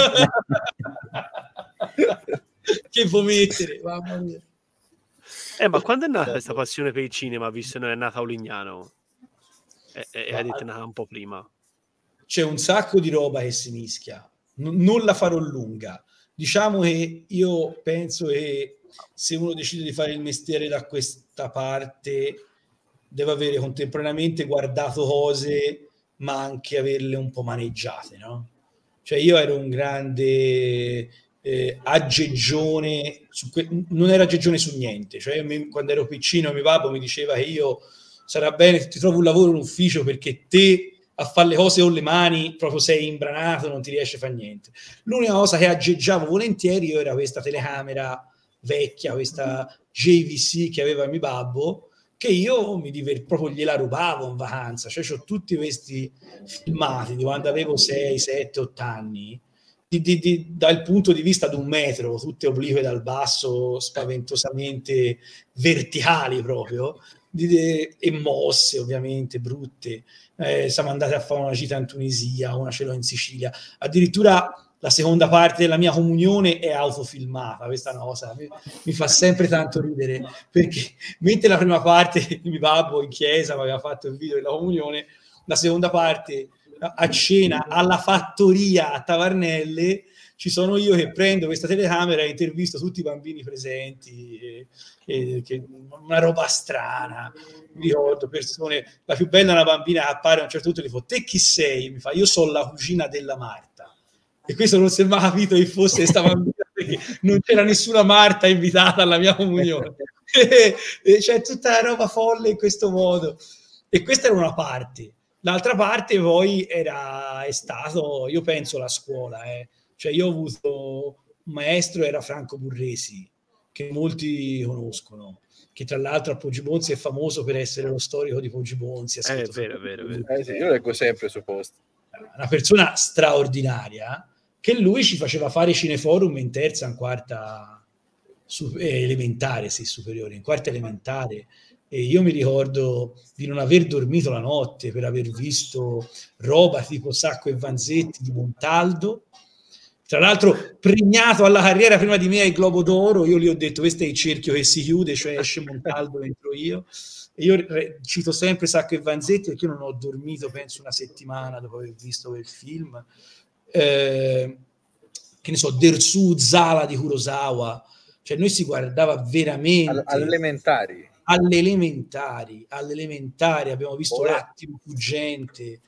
Che vuoi mettere, mamma mia. Ma quando è nata questa passione per il cinema, visto che non è nata a Ulignano? E hai detto è nata un po' prima. C'è un sacco di roba che si mischia, non la farò lunga. Diciamo che io penso che se uno decide di fare il mestiere da questa parte deve avere contemporaneamente guardato cose, ma anche averle un po' maneggiate, no? Cioè io ero un grande aggeggione, non era aggeggione su niente, cioè quando ero piccino mio papà mi diceva che io sarà bene che ti trovi un lavoro in ufficio perché te a fare le cose con le mani proprio sei imbranato, non ti riesce a fare niente. L'unica cosa che aggeggiavo volentieri io era questa telecamera vecchia, questa JVC che aveva mio babbo, che io proprio gliela rubavo in vacanza, cioè ho tutti questi filmati di quando avevo 6, 7, 8 anni, dal punto di vista di 1 metro, tutte oblique dal basso, spaventosamente verticali proprio, e mosse ovviamente brutte. Siamo andati a fare una gita in Tunisia, una ce l'ho in Sicilia, addirittura la seconda parte della mia comunione è autofilmata. Questa è una cosa mi fa sempre tanto ridere, perché mentre la prima parte di mio babbo in chiesa mi aveva fatto il video della comunione, la seconda parte a cena alla fattoria a Tavarnelle ci sono io che prendo questa telecamera e intervisto tutti i bambini presenti, che una roba strana. Mi ricordo persone, la più bella è una bambina che appare a un certo punto e gli fa te chi sei? Mi fa io sono la cugina della Marta, e questo non si è mai capito che fosse questa bambina, perché non c'era nessuna Marta invitata alla mia comunione. C'è tutta la roba folle in questo modo. E questa era una parte. L'altra parte poi è stato, io penso, la scuola. Cioè io ho avuto un maestro, era Franco Burresi, che molti conoscono, che tra l'altro a Poggibonsi è famoso per essere lo storico di Poggibonsi. È vero. Sì, io leggo sempre su Post. Una persona straordinaria, che lui ci faceva fare cineforum in terza, in quarta elementare, sì, superiore, in quarta elementare. E io mi ricordo di non aver dormito la notte per aver visto roba tipo Sacco e Vanzetti di Montaldo, tra l'altro premiato alla carriera prima di me ai Globo d'Oro. Io gli ho detto questo è il cerchio che si chiude, cioè esce Montaldo, entro io. E io cito sempre Sacco e Vanzetti perché io non ho dormito penso una settimana dopo aver visto quel film. Che ne so, Dersu Zala di Kurosawa, cioè noi si guardava veramente all'elementari abbiamo visto L'attimo fuggente,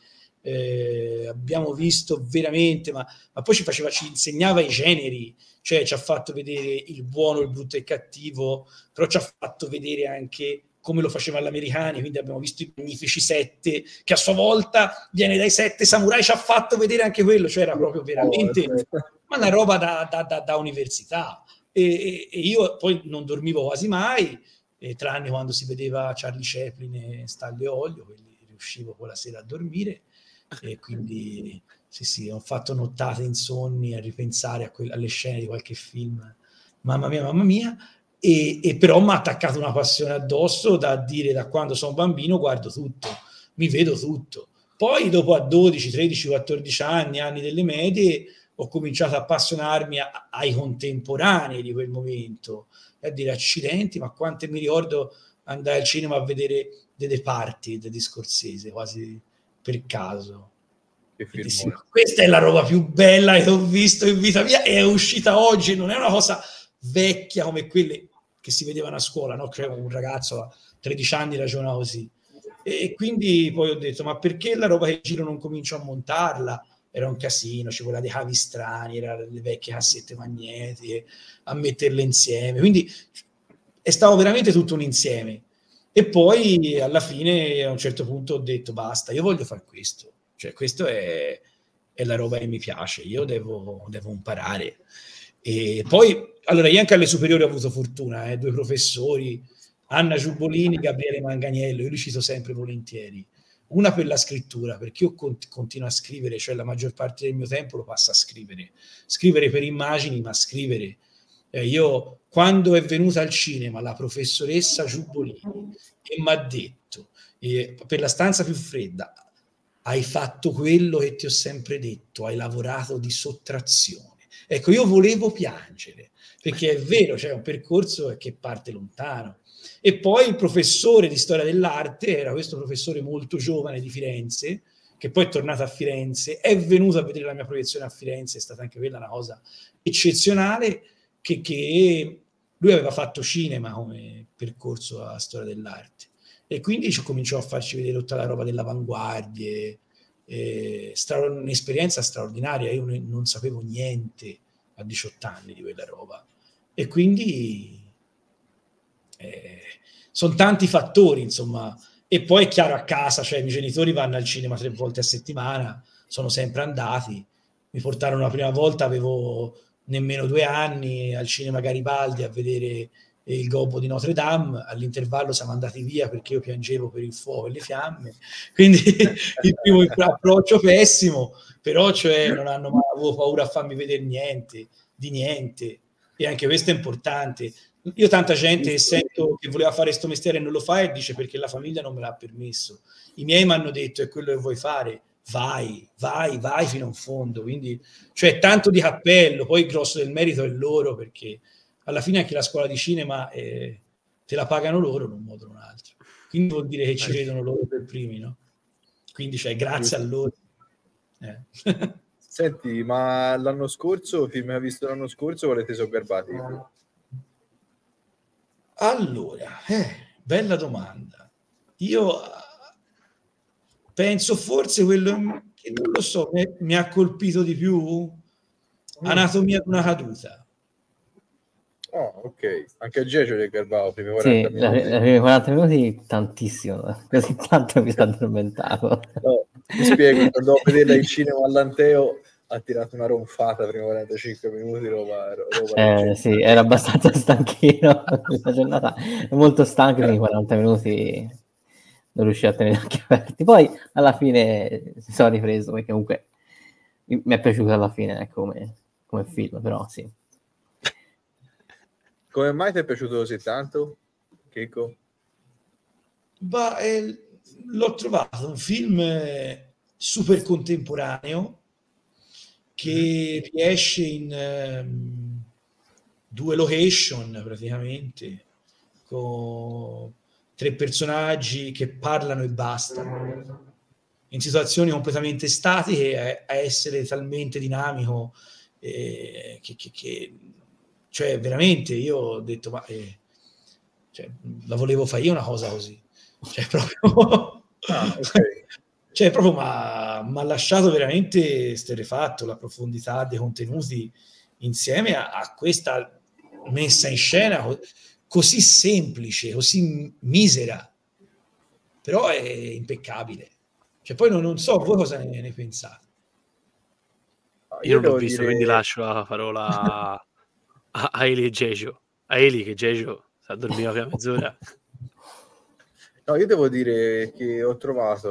abbiamo visto veramente, ma poi ci insegnava i generi, cioè ci ha fatto vedere il buono, il brutto e il cattivo, però ci ha fatto vedere anche come lo facevano gli americani, quindi abbiamo visto i Magnifici 7, che a sua volta viene dai 7 samurai, ci ha fatto vedere anche quello, cioè era proprio veramente ma una roba da università. E io poi non dormivo quasi mai, tranne quando si vedeva Charlie Chaplin e Stalle Olio, quindi riuscivo quella sera a dormire, e quindi sì, ho fatto nottate insonni a ripensare alle scene di qualche film, mamma mia, e però mi ha attaccato una passione addosso da dire da quando sono bambino guardo tutto, mi vedo tutto. Poi dopo a 12, 13, 14 anni delle medie, ho cominciato a appassionarmi ai contemporanei di quel momento e a dire accidenti, ma quante mi ricordo andare al cinema a vedere The Departed di Scorsese, quasi per caso. Questa è la roba più bella che ho visto in vita mia, è uscita oggi, non è una cosa vecchia come quelle che si vedevano a scuola, no? Cioè un ragazzo a 13 anni ragiona così. E quindi poi ho detto, ma perché la roba che giro non comincio a montarla? Era un casino, ci voleva dei cavi strani, erano le vecchie cassette magnetiche, a metterle insieme. Quindi è stato veramente tutto un insieme. E poi alla fine, a un certo punto, ho detto basta, io voglio fare questo. Cioè, questo è la roba che mi piace, io devo imparare. E poi, allora, io anche alle superiori ho avuto fortuna, 2 professori, Anna Giubolini, Gabriele Manganiello, io li cito sempre volentieri. Una per la scrittura, perché io continuo a scrivere, cioè la maggior parte del mio tempo lo passo a scrivere per immagini, ma scrivere. Io, quando è venuta al cinema la professoressa Giubolini e mi ha detto, per la stanza più fredda, hai fatto quello che ti ho sempre detto, hai lavorato di sottrazione. Ecco, io volevo piangere, perché è vero, c'è un percorso che parte lontano. E poi il professore di storia dell'arte era questo professore molto giovane di Firenze, che poi è tornato a Firenze, è venuto a vedere la mia proiezione a Firenze, è stata anche quella una cosa eccezionale, che lui aveva fatto cinema come percorso a storia dell'arte. E quindi cominciò a farci vedere tutta la roba dell'avanguardia, un'esperienza straordinaria. Io non sapevo niente a 18 anni di quella roba. E quindi sono tanti fattori, insomma. E poi è chiaro, a casa, cioè i miei genitori vanno al cinema 3 volte a settimana, sono sempre andati. Mi portarono la prima volta, avevo nemmeno 2 anni, al cinema Garibaldi a vedere Il Gobbo di Notre Dame. All'intervallo siamo andati via perché io piangevo per il fuoco e le fiamme, quindi il primo approccio pessimo, però cioè non hanno mai avuto paura a farmi vedere niente, di niente, e anche questo è importante. Io tanta gente sento che voleva fare questo mestiere e non lo fa, e dice perché la famiglia non me l'ha permesso. I miei mi hanno detto è quello che vuoi fare, vai fino in fondo. Quindi cioè tanto di cappello, poi il grosso del merito è loro, perché alla fine anche la scuola di cinema te la pagano loro in un modo o in un altro, quindi vuol dire che ci vedono loro per primi, no? Quindi cioè grazie a loro. Senti, ma l'anno scorso, film che hai visto l'anno scorso, quale ti sono garbati? Allora, bella domanda. Io penso forse quello che non lo so, mi ha colpito di più, Anatomia di una caduta. Oh, ok. Anche a Gegio gli è garbato primi 40 Sì, minuti. i primi 40 minuti tantissimo, così tanto mi sono addormentato. No, ti spiego, quando ho vederla in cinema all'Anteo ha tirato una ronfata prima 45 minuti, roba Sì, era abbastanza stanchino, la giornata è molto stanca, quindi 40 minuti non riuscivo a tenere gli occhi aperti. Poi alla fine si sono ripreso, perché comunque mi è piaciuto alla fine come film, però sì. Come mai ti è piaciuto così tanto, Chicco? L'ho trovato un film super contemporaneo che riesce in 2 location praticamente, con 3 personaggi che parlano e basta, in situazioni completamente statiche, a essere talmente dinamico che cioè veramente io ho detto ma cioè, la volevo fare io una cosa così, cioè proprio Okay. cioè proprio m'ha lasciato veramente esterrefatto la profondità dei contenuti insieme a questa messa in scena così semplice, così misera, però è impeccabile. Cioè poi non so voi cosa ne pensate. Io non l'ho devo visto, dire... quindi lascio la parola a Eli e Gegio. A Eli che Gegio si addormiva per mezz'ora. No, io devo dire che ho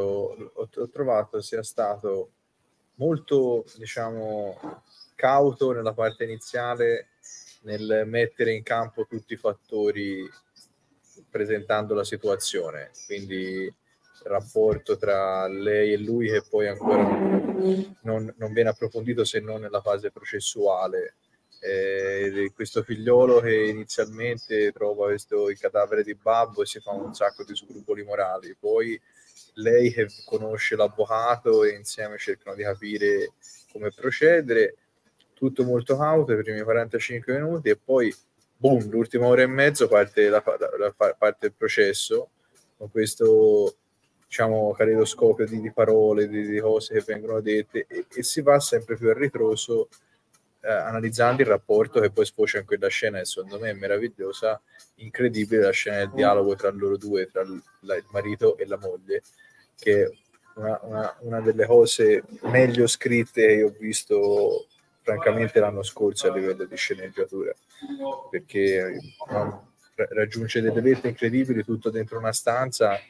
trovato sia stato molto, diciamo, cauto nella parte iniziale nel mettere in campo tutti i fattori presentando la situazione, quindi il rapporto tra lei e lui che poi ancora non viene approfondito se non nella fase processuale. Questo figliolo che inizialmente trova il cadavere di babbo e si fa un sacco di scrupoli morali, poi lei che conosce l'avvocato e insieme cercano di capire come procedere, tutto molto cauto i primi 45 minuti e poi boom, l'ultima ora e mezzo parte il processo con questo, diciamo, caleidoscopio di parole, di cose che vengono dette e si va sempre più a ritroso analizzando il rapporto che poi sfocia in quella scena, e secondo me è meravigliosa, incredibile la scena del dialogo tra loro due, tra il marito e la moglie, che è una delle cose meglio scritte che io ho visto francamente l'anno scorso a livello di sceneggiatura, perché raggiunge delle vette incredibili tutto dentro una stanza,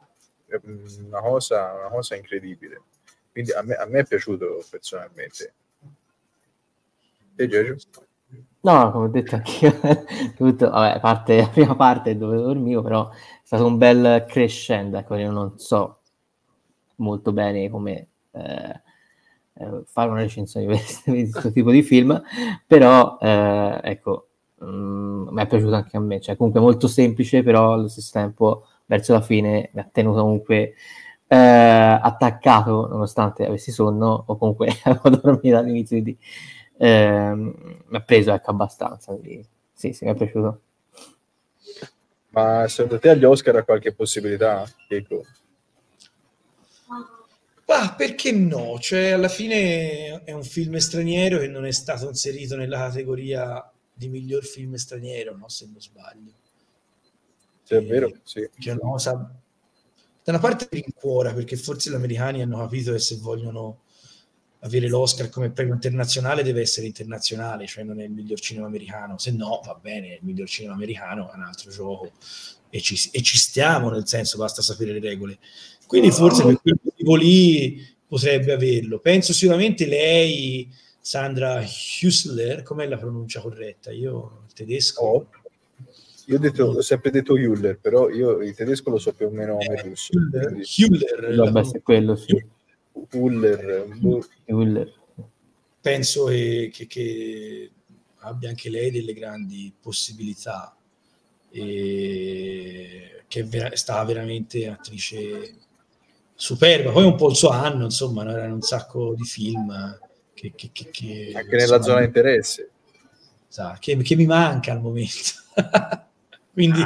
una cosa incredibile, quindi a me è piaciuto personalmente. No, come ho detto anch'io, tutto, vabbè, la prima parte dove dormivo, però è stato un bel crescendo, ecco, io non so molto bene come fare una recensione di questo tipo di film, però ecco, mi è piaciuto anche a me, cioè comunque molto semplice, però allo stesso tempo verso la fine mi ha tenuto comunque attaccato, nonostante avessi sonno, o comunque avevo dormito all'inizio, quindi mi ha preso abbastanza, quindi sì, mi è piaciuto. Ma secondo te agli Oscar ha qualche possibilità, Chico? Ma perché no? Cioè, alla fine è un film straniero che non è stato inserito nella categoria di miglior film straniero, no? Se non sbaglio. Sì, è vero, sì. Che è una cosa, da una parte rincuora, perché forse gli americani hanno capito che se vogliono avere l'Oscar come premio internazionale deve essere internazionale, cioè non è il miglior cinema americano, se no va bene, il miglior cinema americano è un altro gioco e ci stiamo, nel senso basta sapere le regole. Quindi forse per quel motivo lì potrebbe averlo. Penso sicuramente lei, Sandra Hüsler, com'è la pronuncia corretta? Io il tedesco... Ho sempre detto Hüller, però io il tedesco lo so più o meno come russo. Hüller. Dovrebbe essere quello, sì. Hüller. Penso che abbia anche lei delle grandi possibilità e che è stata veramente attrice superba. Poi un po' il suo anno, insomma, erano un sacco di film che anche nella zona interesse, che mi manca al momento. Quindi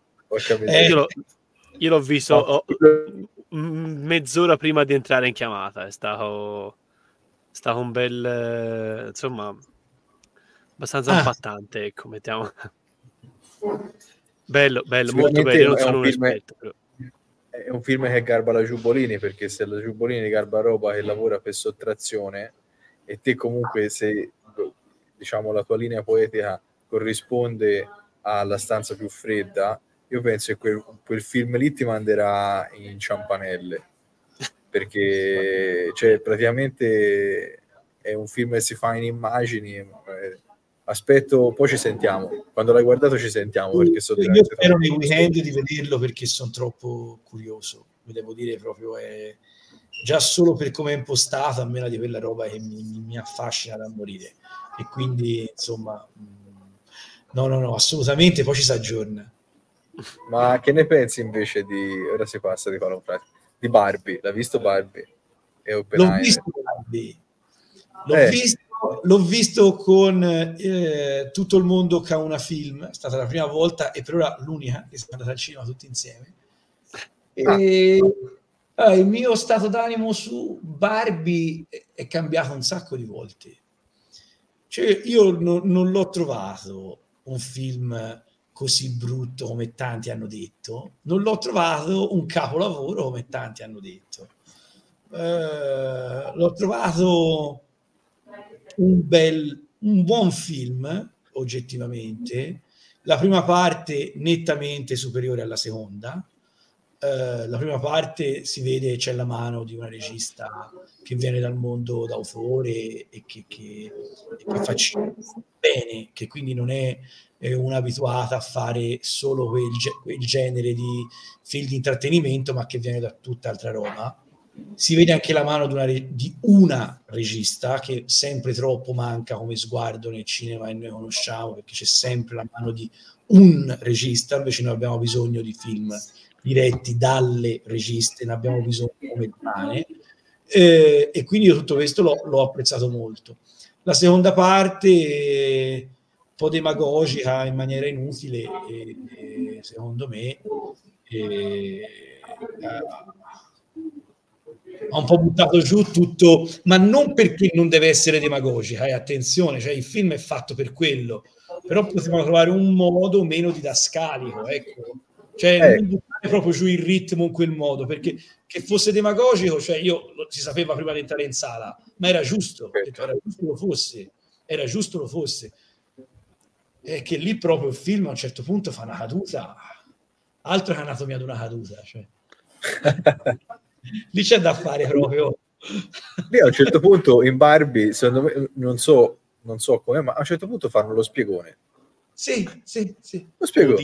io l'ho visto mezz'ora prima di entrare in chiamata, è stato un bel insomma abbastanza impattante, ecco, mettiamo. Bello, molto Sicuramente bello, io non è sono un un film- esperto, però. È un film che garba la Giubolini, perché se la Giubolini garba roba che lavora per sottrazione, e te comunque, se diciamo la tua linea poetica corrisponde alla stanza più fredda, io penso che quel film lì ti manderà in ciampanelle, perché cioè, praticamente è un film che si fa in immagini. Aspetto, poi ci sentiamo. Quando l'hai guardato ci sentiamo, perché so Io veramente spero nei weekend di vederlo, perché sono troppo curioso. Vi devo dire, proprio è già solo per come è impostato, a me di quella roba che mi affascina da morire. E quindi, insomma, no, assolutamente. Poi ci si aggiorna. Ma che ne pensi invece di, ora si passa di parola, di Barbie? L'ha visto Barbie? E L'ho Oppenheimer? visto, l'ho visto con tutto il mondo che ha una film, è stata la prima volta e per ora l'unica che siamo andati al cinema tutti insieme. E il mio stato d'animo su Barbie è cambiato un sacco di volte. Cioè, io non l'ho trovato un film così brutto come tanti hanno detto, non l'ho trovato un capolavoro come tanti hanno detto. L'ho trovato un buon film, oggettivamente. La prima parte nettamente superiore alla seconda. La prima parte si vede, c'è la mano di una regista che viene dal mondo d'autore e che fa bene, che quindi non è un'abituata a fare solo quel genere di film di intrattenimento, ma che viene da tutt'altra roba. Si vede anche la mano di una regista che sempre troppo manca come sguardo nel cinema, e noi conosciamo, perché c'è sempre la mano di un regista, invece noi abbiamo bisogno di film diretti dalle registe, ne abbiamo bisogno come pane, e quindi io tutto questo l'ho apprezzato molto. La seconda parte un po' demagogica in maniera inutile, secondo me ha un po' buttato giù tutto, ma non perché non deve essere demagogica, attenzione, cioè il film è fatto per quello, però potevano trovare un modo meno didascalico, ecco. Cioè non buttare proprio giù il ritmo in quel modo, perché che fosse demagogico, cioè si sapeva prima di entrare in sala, ma era giusto, era giusto lo fosse. E che lì proprio il film a un certo punto fa una caduta, altro che anatomia di una caduta, cioè. Lì c'è da fare proprio. Lì a un certo punto in Barbie, secondo me, non so come, ma a un certo punto fanno lo spiegone. Sì. Lo spiego.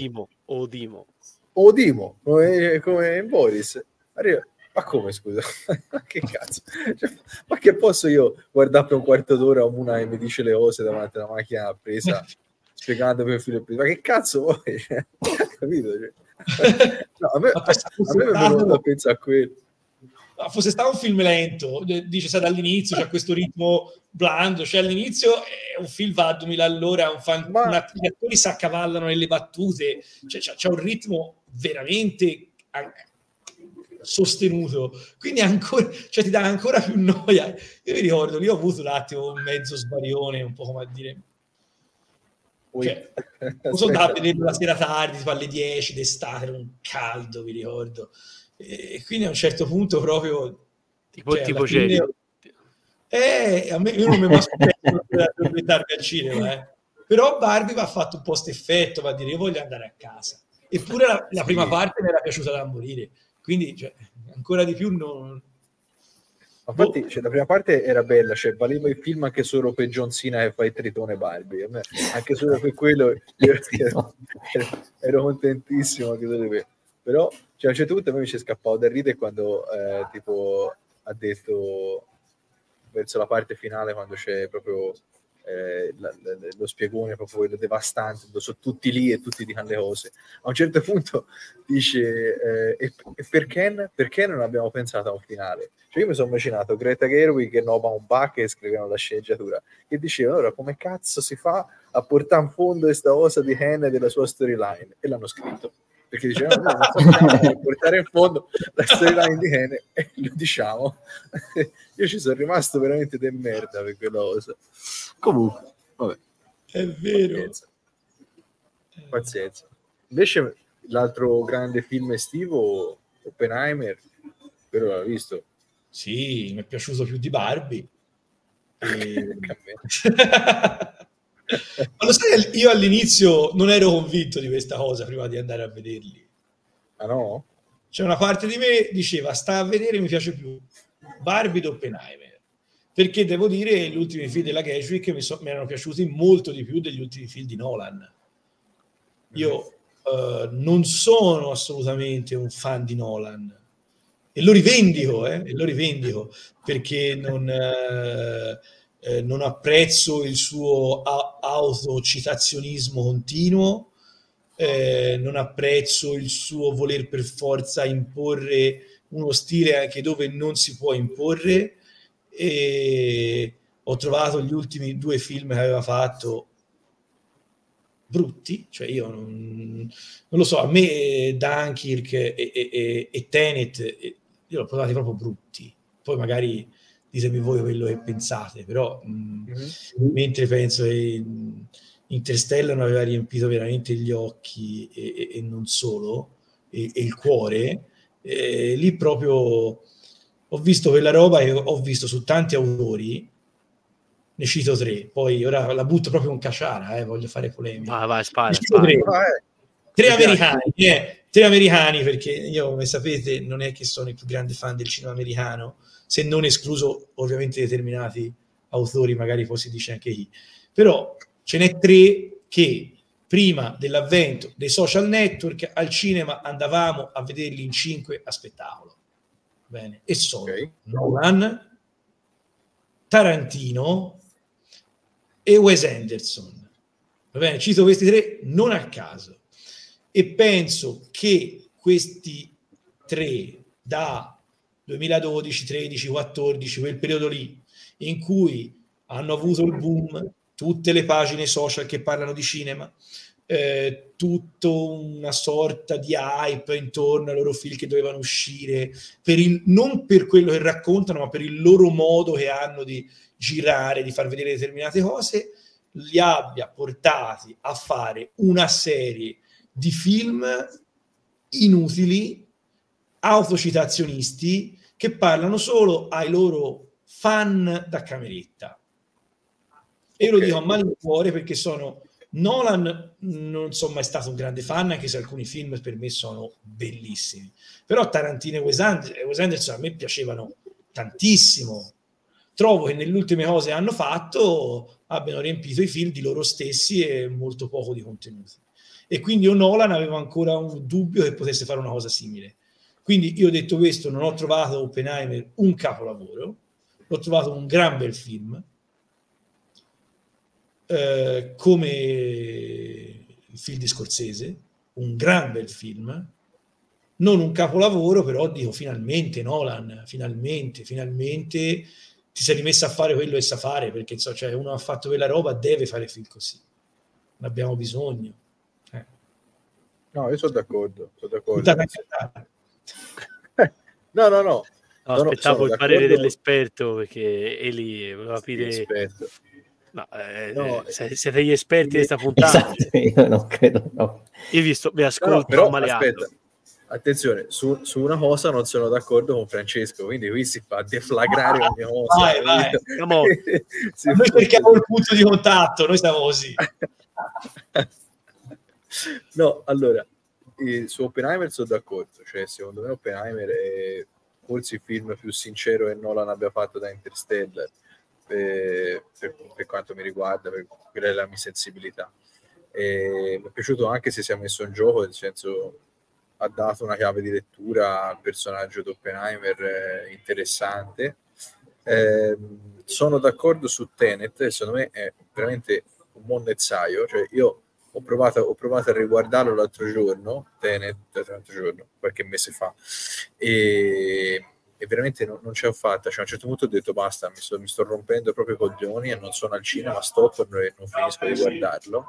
Odimo, come in Boris. Arriva. Ma come, scusa? Che cazzo? Cioè, ma che posso io guardare per un quarto d'ora una e mi dice le cose davanti alla macchina presa, spiegando per filo? Ma che cazzo vuoi? Capito? No, a me è venuto da pensare a quello. Fosse stato un film lento, dice sai dall'inizio c'è questo ritmo blando, cioè all'inizio è un film va a 2000 all'ora, gli attori si accavallano nelle battute, cioè, c'è un ritmo veramente sostenuto, quindi ancora, cioè, ti dà ancora più noia. Io mi ricordo, lì ho avuto un attimo un mezzo sbarione, un po' come a dire, cioè, sono andato a vederlo la sera tardi, tipo alle 10 d'estate, era un caldo, mi ricordo. E quindi a un certo punto proprio tipo fine, a me, io non mi è mai successo di addormentarmi al cinema, però Barbie va fatto un po' st'effetto, va a dire io voglio andare a casa, eppure la prima parte mi era piaciuta da morire, quindi cioè, ancora di più non... Infatti la prima parte era bella, cioè valeva il film anche solo per John Cena che fa il tritone Barbie, anche solo per quello ero contentissimo che però cioè, a un certo punto a me mi c'è scappato da ridere quando tipo ha detto verso la parte finale, quando c'è proprio lo spiegone, proprio quello devastante, sono tutti lì e tutti dicono le cose. A un certo punto dice e perché non abbiamo pensato a un finale? Cioè io mi sono immaginato Greta Gerwig e Noah Baumbach che scrivevano la sceneggiatura, che dicevano allora come cazzo si fa a portare in fondo questa cosa di Hannah della sua storyline, e l'hanno scritto perché dicevano no, non sappiamo portare in fondo la storyline di Hannah, e lo diciamo. Io ci sono rimasto veramente de merda per quella cosa. Comunque, vabbè. È vero. Pazienza. Invece l'altro grande film estivo, Oppenheimer, quello l'ha visto? Sì, mi è piaciuto più di Barbie. Ma lo sai, io all'inizio non ero convinto di questa cosa prima di andare a vederli. Ah no? C'è una parte di me diceva, sta a vedere, mi piace più Barbie di Oppenheimer, perché devo dire gli ultimi film della Gerwig mi erano piaciuti molto di più degli ultimi film di Nolan. Io non sono assolutamente un fan di Nolan e lo rivendico perché non apprezzo il suo autocitazionismo continuo, non apprezzo il suo voler per forza imporre uno stile anche dove non si può imporre, e ho trovato gli ultimi 2 film che aveva fatto brutti, cioè io non lo so, a me Dunkirk e Tenet io l'ho trovati proprio brutti, poi magari ditemi voi quello che pensate, però mentre penso che Interstellar non aveva riempito veramente gli occhi e non solo, e il cuore, lì proprio ho visto quella roba e ho visto su tanti autori, ne cito 3, poi ora la butto proprio con caciara, voglio fare polemica. Vai, spara. 3 americani, 3 americani, perché io, come sapete, non è che sono il più grande fan del cinema americano, se non escluso ovviamente determinati autori, magari poi si dice anche chi, però ce n'è 3 che prima dell'avvento dei social network al cinema andavamo a vederli in 5 a spettacolo. Bene, e sono Nolan, Tarantino e Wes Anderson. Va bene, cito questi 3 non a caso, e penso che questi 3 da 2012, 13, 14, quel periodo lì in cui hanno avuto il boom, tutte le pagine social che parlano di cinema, tutta una sorta di hype intorno ai loro film che dovevano uscire, non per quello che raccontano, ma per il loro modo che hanno di girare, di far vedere determinate cose, li abbia portati a fare una serie di film inutili, autocitazionisti, che parlano solo ai loro fan da cameretta. E io lo dico a malincuore perché Nolan non sono mai stato un grande fan, anche se alcuni film per me sono bellissimi, però Tarantino e Wes Anderson a me piacevano tantissimo. Trovo che nelle ultime cose che hanno fatto abbiano riempito i film di loro stessi e molto poco di contenuti, e quindi io Nolan avevo ancora un dubbio che potesse fare una cosa simile. Quindi io, detto questo, non ho trovato Oppenheimer un capolavoro, l'ho trovato un gran bel film, come il film di Scorsese, un gran bel film, non un capolavoro, però dico finalmente Nolan, finalmente ti sei rimesso a fare quello che sa fare, perché cioè, uno ha fatto quella roba, deve fare film così, ne abbiamo bisogno. No, io sono d'accordo. No. Aspettavo il parere dell'esperto, perché Eli voleva capire. No, siete gli esperti di questa puntata. Esatto, io non credo. No. Io vi ascolto, però aspetta, attenzione, su una cosa non sono d'accordo con Francesco, quindi qui si fa deflagrare ogni cosa. Vai. Noi cerchiamo il punto di contatto, noi siamo così. No, allora, su Oppenheimer sono d'accordo, cioè secondo me Oppenheimer è forse il film più sincero che Nolan abbia fatto da Interstellar, per quanto mi riguarda, per quella è la mia sensibilità. Mi è piaciuto anche se si è messo in gioco, nel senso ha dato una chiave di lettura al personaggio di Oppenheimer interessante. Sono d'accordo su Tenet, secondo me è veramente un monnezzaio, cioè io ho provato a riguardarlo l'altro giorno, qualche mese fa, e veramente non ce l'ho fatta. Cioè, a un certo punto ho detto basta, mi sto rompendo proprio i coglioni e non sono al cinema, stop, non finisco di guardarlo,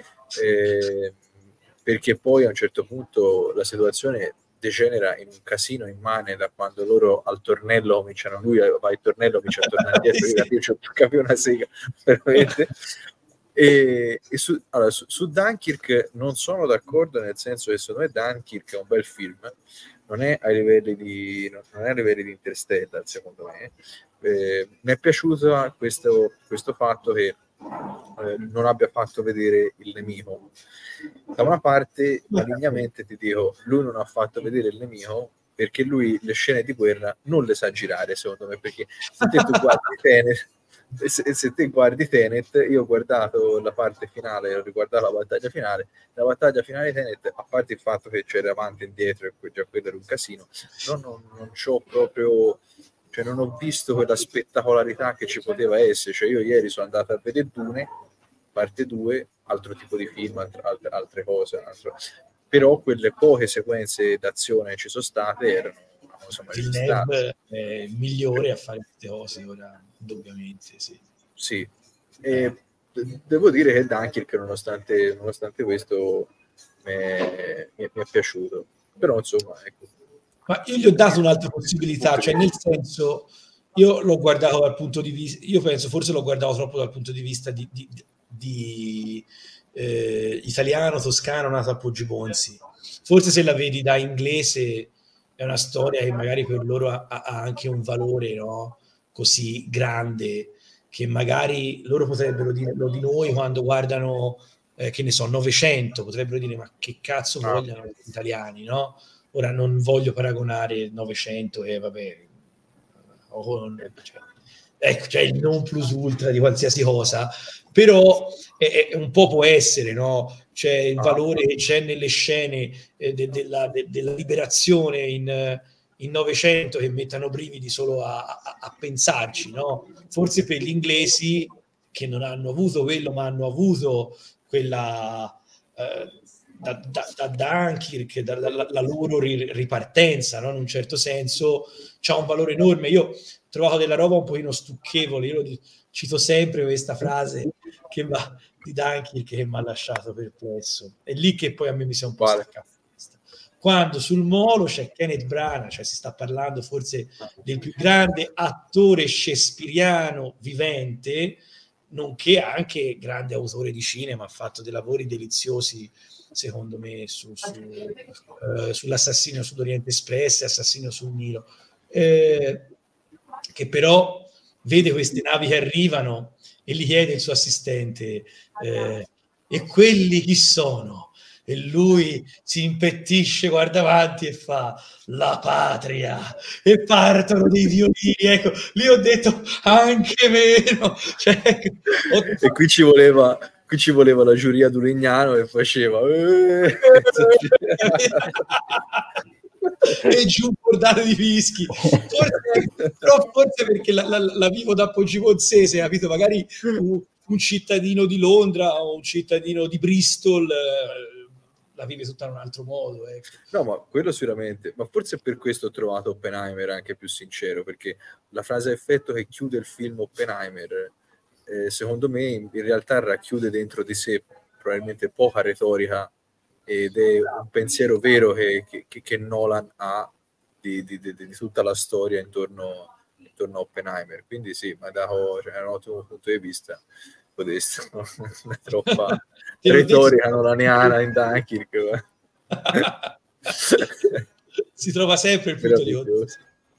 perché poi a un certo punto la situazione degenera in un casino immane, da quando loro al tornello lui va al tornello, comincia a tornare dietro, io non capivo una sega veramente. Su Dunkirk non sono d'accordo, nel senso che secondo me Dunkirk è un bel film, non è ai livelli di Interstellar, secondo me. Mi è piaciuto questo fatto che non abbia fatto vedere il nemico. Da una parte, malignamente ti dico, lui non ha fatto vedere il nemico perché lui le scene di guerra non le sa girare, secondo me, perché se te guardi Tenet, io ho guardato la parte finale, ho riguardato la battaglia finale di Tenet, a parte il fatto che c'era avanti e indietro e già quello era un casino, non c'ho proprio, cioè non ho visto quella spettacolarità che ci poteva essere. Cioè io ieri sono andato a vedere Dune, parte 2, altro tipo di film, altre cose, però quelle poche sequenze d'azione che ci sono state erano Villeneuve è il migliore a fare queste cose ora, indubbiamente, sì. E devo dire che Dunkirk nonostante questo mi è piaciuto, però insomma, ecco. Ma io gli ho dato un'altra possibilità, cioè nel senso, io l'ho guardato dal punto di vista, io penso forse l'ho guardato troppo dal punto di vista di italiano, toscano, nato a Poggi Bonzi. Forse se la vedi da inglese è una storia che magari per loro ha anche un valore, no? Così grande, che magari loro potrebbero dirlo di noi quando guardano, che ne so, 900, potrebbero dire ma che cazzo vogliono gli italiani, no? Ora non voglio paragonare il 900 e vabbè, ecco, cioè il non plus ultra di qualsiasi cosa, però un po' può essere, no? C'è il valore che c'è nelle scene della liberazione in 900 che mettano brividi solo a pensarci, no? Forse per gli inglesi che non hanno avuto quello, ma hanno avuto quella da Dunkirk, dalla loro ripartenza, no? In un certo senso c'ha un valore enorme. Io ho trovato della roba un pochino stucchevole, io cito sempre questa frase di Dunkirk che mi ha lasciato perplesso. È lì che poi a me mi si è un po' staccato. Quando sul molo c'è Kenneth Branagh, cioè si sta parlando forse del più grande attore shakespeariano vivente, nonché anche grande autore di cinema, ha fatto dei lavori deliziosi, secondo me, sull'Assassino sull'Oriente Express, Assassino sul Nilo, che però vede queste navi che arrivano e gli chiede il suo assistente e quelli chi sono? E lui si impettisce, guarda avanti e fa la patria, e partono dei violini. Ecco, lì ho detto anche meno, cioè, e qui ci voleva la giuria d'Ulignano che faceva e giù un bordale di fischi, forse perché la vivo da Poggibonzese, capito? Magari un cittadino di Londra o un cittadino di Bristol la vive tutta in un altro modo, ecco. No, ma quello sicuramente, ma forse per questo ho trovato Oppenheimer anche più sincero, perché la frase a effetto che chiude il film Oppenheimer secondo me in realtà racchiude dentro di sé probabilmente poca retorica ed è un pensiero vero che Nolan ha di tutta la storia intorno a Oppenheimer, quindi sì, ma da un ottimo punto di vista potesse troppa retorica nolaniana in Dunkirk. Si trova sempre il punto di vista.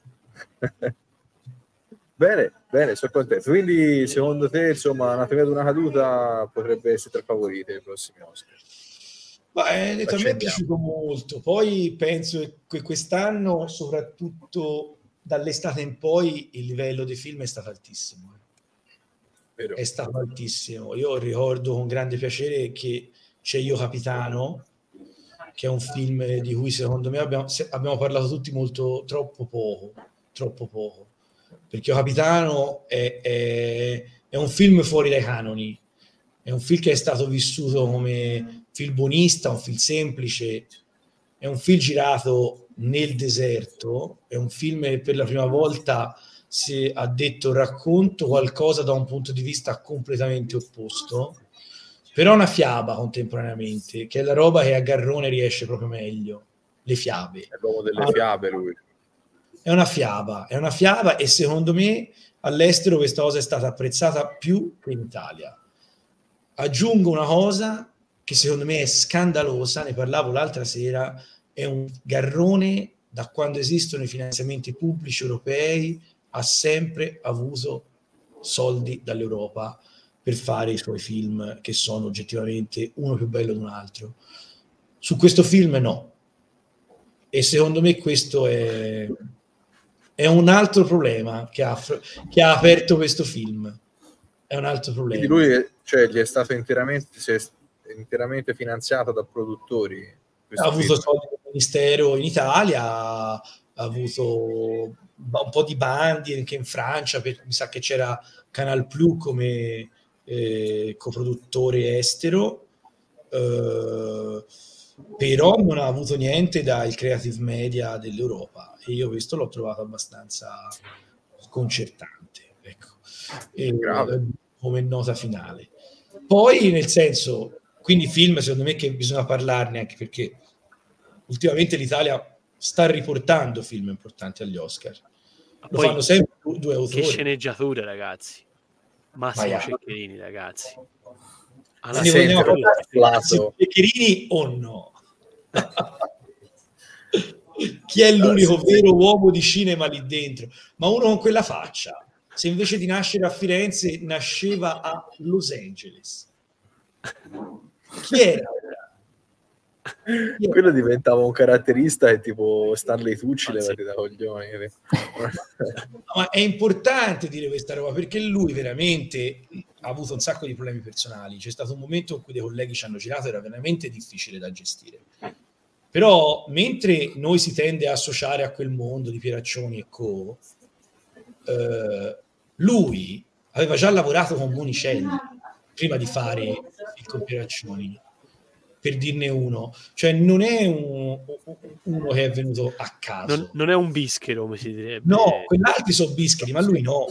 Bene, sono contento. Quindi secondo te, insomma, Anatomia di una caduta potrebbe essere tra i favoriti ai prossimi Oscar? A me è piaciuto molto. Poi penso che quest'anno, soprattutto dall'estate in poi, il livello dei film è stato altissimo. È stato altissimo. Io ricordo con grande piacere che c'è Io Capitano, che è un film di cui secondo me abbiamo parlato tutti troppo poco, perché Io Capitano è un film fuori dai canoni, è un film che è stato vissuto come film buonista, un film semplice, è un film girato nel deserto, è un film che per la prima volta si ha detto racconto qualcosa da un punto di vista completamente opposto, però una fiaba contemporaneamente, che è la roba che a Garrone riesce proprio meglio, le fiabe. È l'uomo delle fiabe lui. È una fiaba e secondo me all'estero questa cosa è stata apprezzata più che in Italia. aggiungo una cosa che secondo me è scandalosa, ne parlavo l'altra sera, è un garrone. Da quando esistono i finanziamenti pubblici europei ha sempre avuto soldi dall'Europa per fare i suoi film, che sono oggettivamente uno più bello di un altro. Su questo film no. E secondo me questo è un altro problema che ha aperto questo film. È un altro problema. Quindi lui, cioè, gli è stato interamente finanziato da produttori. Ha avuto soldi del Ministero in Italia, ha avuto un po' di bandi anche in Francia, mi sa che c'era Canal Plus come coproduttore estero, però non ha avuto niente dal Creative Media dell'Europa, e io questo l'ho trovato abbastanza sconcertante, ecco. Come nota finale. Poi, nel senso, quindi film, secondo me, che bisogna parlarne, anche perché ultimamente l'Italia sta riportando film importanti agli Oscar. Lo fanno sempre due autori. Che sceneggiature, ragazzi. Massimo Ceccherini, ragazzi. Ceccherini o no? Chi è l'unico vero uomo di cinema lì dentro? Ma uno con quella faccia, se invece di nascere a Firenze nasceva a Los Angeles, chi era? Quello diventava un caratterista e tipo Stanley Tucci levati da coglioni. Ma è importante dire questa roba, perché lui veramente ha avuto un sacco di problemi personali. C'è stato un momento in cui dei colleghi ci hanno girato, era veramente difficile da gestire. Però mentre noi si tende a associare a quel mondo di Pieraccioni e co, lui aveva già lavorato con Monicelli prima di fare il con Pieraccioni, per dirne uno. Cioè non è uno che è venuto a caso. Non è un bischero, come si direbbe. No, quell'altri sono bischeri, ma lui no.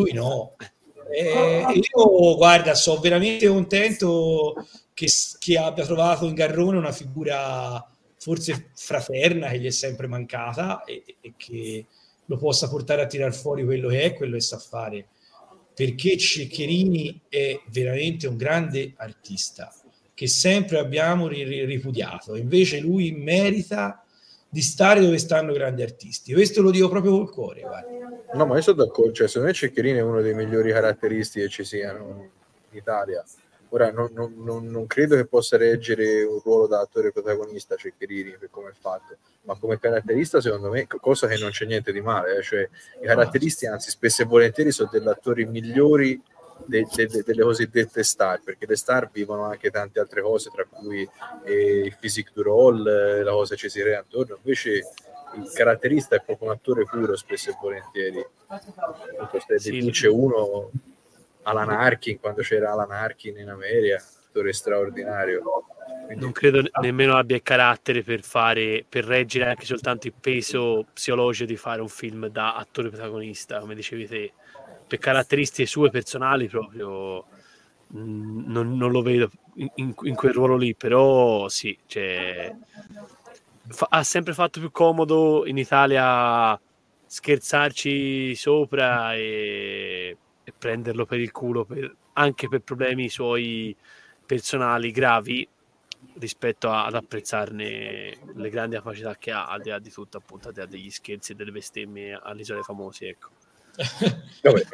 Io, guarda, sono veramente contento che abbia trovato in Garrone una figura forse fraterna che gli è sempre mancata, e che lo possa portare a tirar fuori quello che sa fare, perché Ceccherini è veramente un grande artista che sempre abbiamo ripudiato. Invece lui merita di stare dove stanno grandi artisti. Questo lo dico proprio col cuore, guarda. No, ma io sono d'accordo, cioè, secondo me Ceccherini è uno dei migliori caratteristi che ci siano in Italia. Ora non credo che possa reggere un ruolo da attore protagonista Ceccherini per come è fatto, ma come caratterista secondo me, cosa che non c'è niente di male, cioè i caratteristi anzi spesso e volentieri sono degli attori migliori delle cosiddette star, perché le star vivono anche tante altre cose, tra cui il physique du rôle, la cosa ci si crea attorno. Invece il caratterista è proprio un attore puro spesso e volentieri. Sì, c'è uno, Alan Arkin, quando c'era Alan Arkin in America, attore straordinario. Quindi non credo nemmeno abbia il carattere per reggere anche soltanto il peso psicologico di fare un film da attore protagonista, come dicevi te. Per caratteristiche sue personali proprio non lo vedo in quel ruolo lì, però sì, cioè, ha sempre fatto più comodo in Italia scherzarci sopra e prenderlo per il culo anche per problemi suoi personali gravi, rispetto ad apprezzarne le grandi capacità che ha, al di là di tutto, appunto, al di là degli scherzi e delle bestemmie all'Isola dei Famosi, ecco. Vabbè,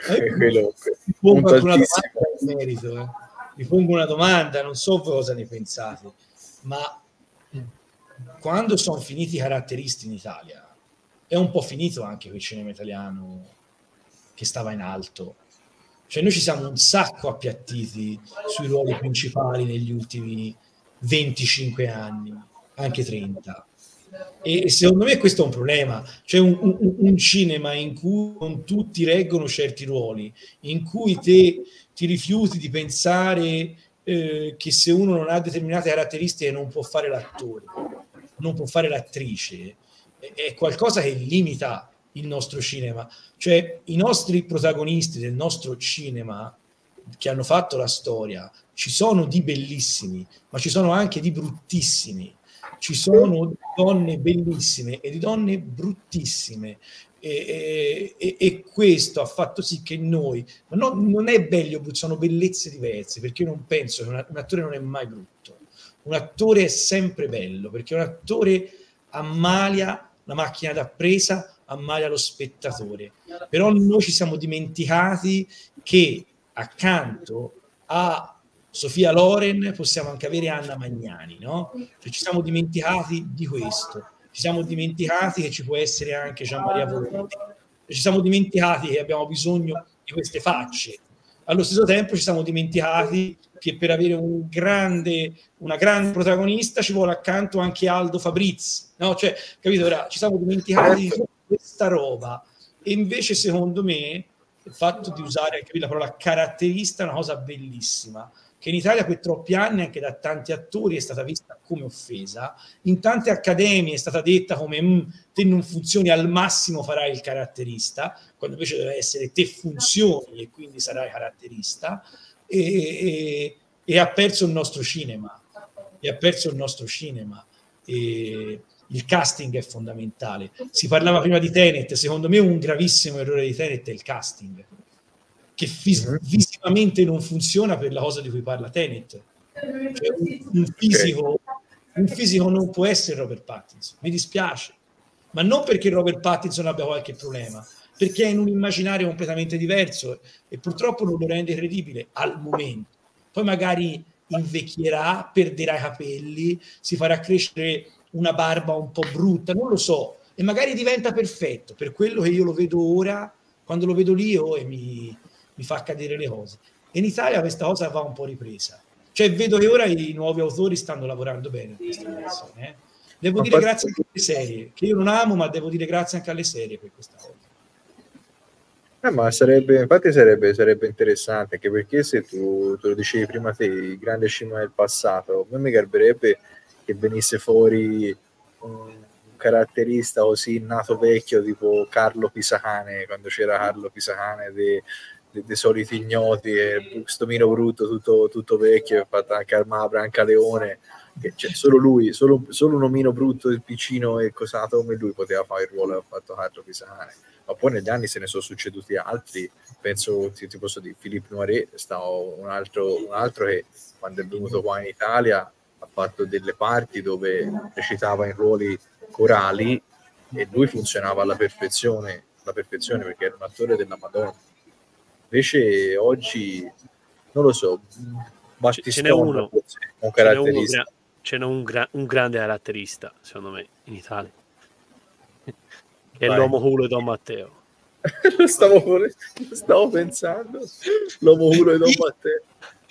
vi pongo una domanda, non so cosa ne pensate, ma quando sono finiti i caratteristi in Italia è un po' finito anche quel cinema italiano che stava in alto. Cioè noi ci siamo un sacco appiattiti sui ruoli principali negli ultimi 25 anni, anche 30. E secondo me questo è un problema. C'è un cinema in cui non tutti reggono certi ruoli, in cui te ti rifiuti di pensare che se uno non ha determinate caratteristiche non può fare l'attore, non può fare l'attrice. È qualcosa che limita il nostro cinema. Cioè i nostri protagonisti del nostro cinema che hanno fatto la storia, ci sono di bellissimi, ma ci sono anche di bruttissimi. Ci sono donne bellissime e di donne bruttissime, E questo ha fatto sì che noi, ma non è bello, sono bellezze diverse, perché io non penso che un attore non è mai brutto, un attore è sempre bello, perché un attore ammalia la macchina da presa, ammalia lo spettatore, però noi ci siamo dimenticati che accanto a Sofia Loren possiamo anche avere Anna Magnani, no? Cioè, ci siamo dimenticati di questo. Ci siamo dimenticati che ci può essere anche Gian Maria Volonté, ci siamo dimenticati che abbiamo bisogno di queste facce. Allo stesso tempo ci siamo dimenticati che per avere una grande protagonista ci vuole accanto anche Aldo Fabrizi, no? Cioè, capito? Ora, ci siamo dimenticati di questa roba e invece secondo me il fatto di usare anche la parola caratterista è una cosa bellissima, che in Italia per troppi anni anche da tanti attori è stata vista come offesa, in tante accademie è stata detta come te non funzioni, al massimo farai il caratterista, quando invece deve essere te funzioni e quindi sarai caratterista, e ha perso il nostro cinema, e il casting è fondamentale. Si parlava prima di Tenet, secondo me un gravissimo errore di Tenet è il casting, che visivamente non funziona per la cosa di cui parla Tenet. Cioè, un fisico non può essere Robert Pattinson, mi dispiace, ma non perché Robert Pattinson abbia qualche problema, perché è in un immaginario completamente diverso e purtroppo non lo rende credibile al momento. Poi magari invecchierà, perderà i capelli, si farà crescere una barba un po' brutta, non lo so, e magari diventa perfetto. Per quello che io lo vedo ora, quando lo vedo lì e mi fa cadere le cose. E in Italia questa cosa va un po' ripresa. Cioè vedo che ora i nuovi autori stanno lavorando bene in questa direzione. Devo dire grazie anche alle serie, che io non amo, ma devo dire grazie anche alle serie per questa cosa. Ma sarebbe interessante, anche perché se tu lo dicevi prima te, il grande cinema del passato, a me mi garberebbe che venisse fuori un caratterista così nato vecchio, tipo Carlo Pisacane, quando c'era Carlo Pisacane dei soliti ignoti, e sto mino brutto tutto vecchio, fatto anche Armà Brancaleone, che cioè, solo lui, solo un omino brutto del piccino e cosato come lui poteva fare il ruolo che ha fatto Carlo Pisacane. Ma poi negli anni se ne sono succeduti altri, penso, ti posso dire, Philippe Noiret, un altro che quando è venuto qua in Italia ha fatto delle parti dove recitava in ruoli corali e lui funzionava alla perfezione perché era un attore della Madonna. Invece oggi non lo so, ce n'è uno, un caratterista. ce n'è un grande caratterista secondo me in Italia, che è l'uomo culo di Don Matteo. Lo stavo pensando, l'uomo culo di Don Matteo.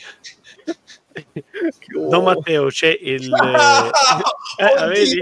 Don Matteo c'è il vedi?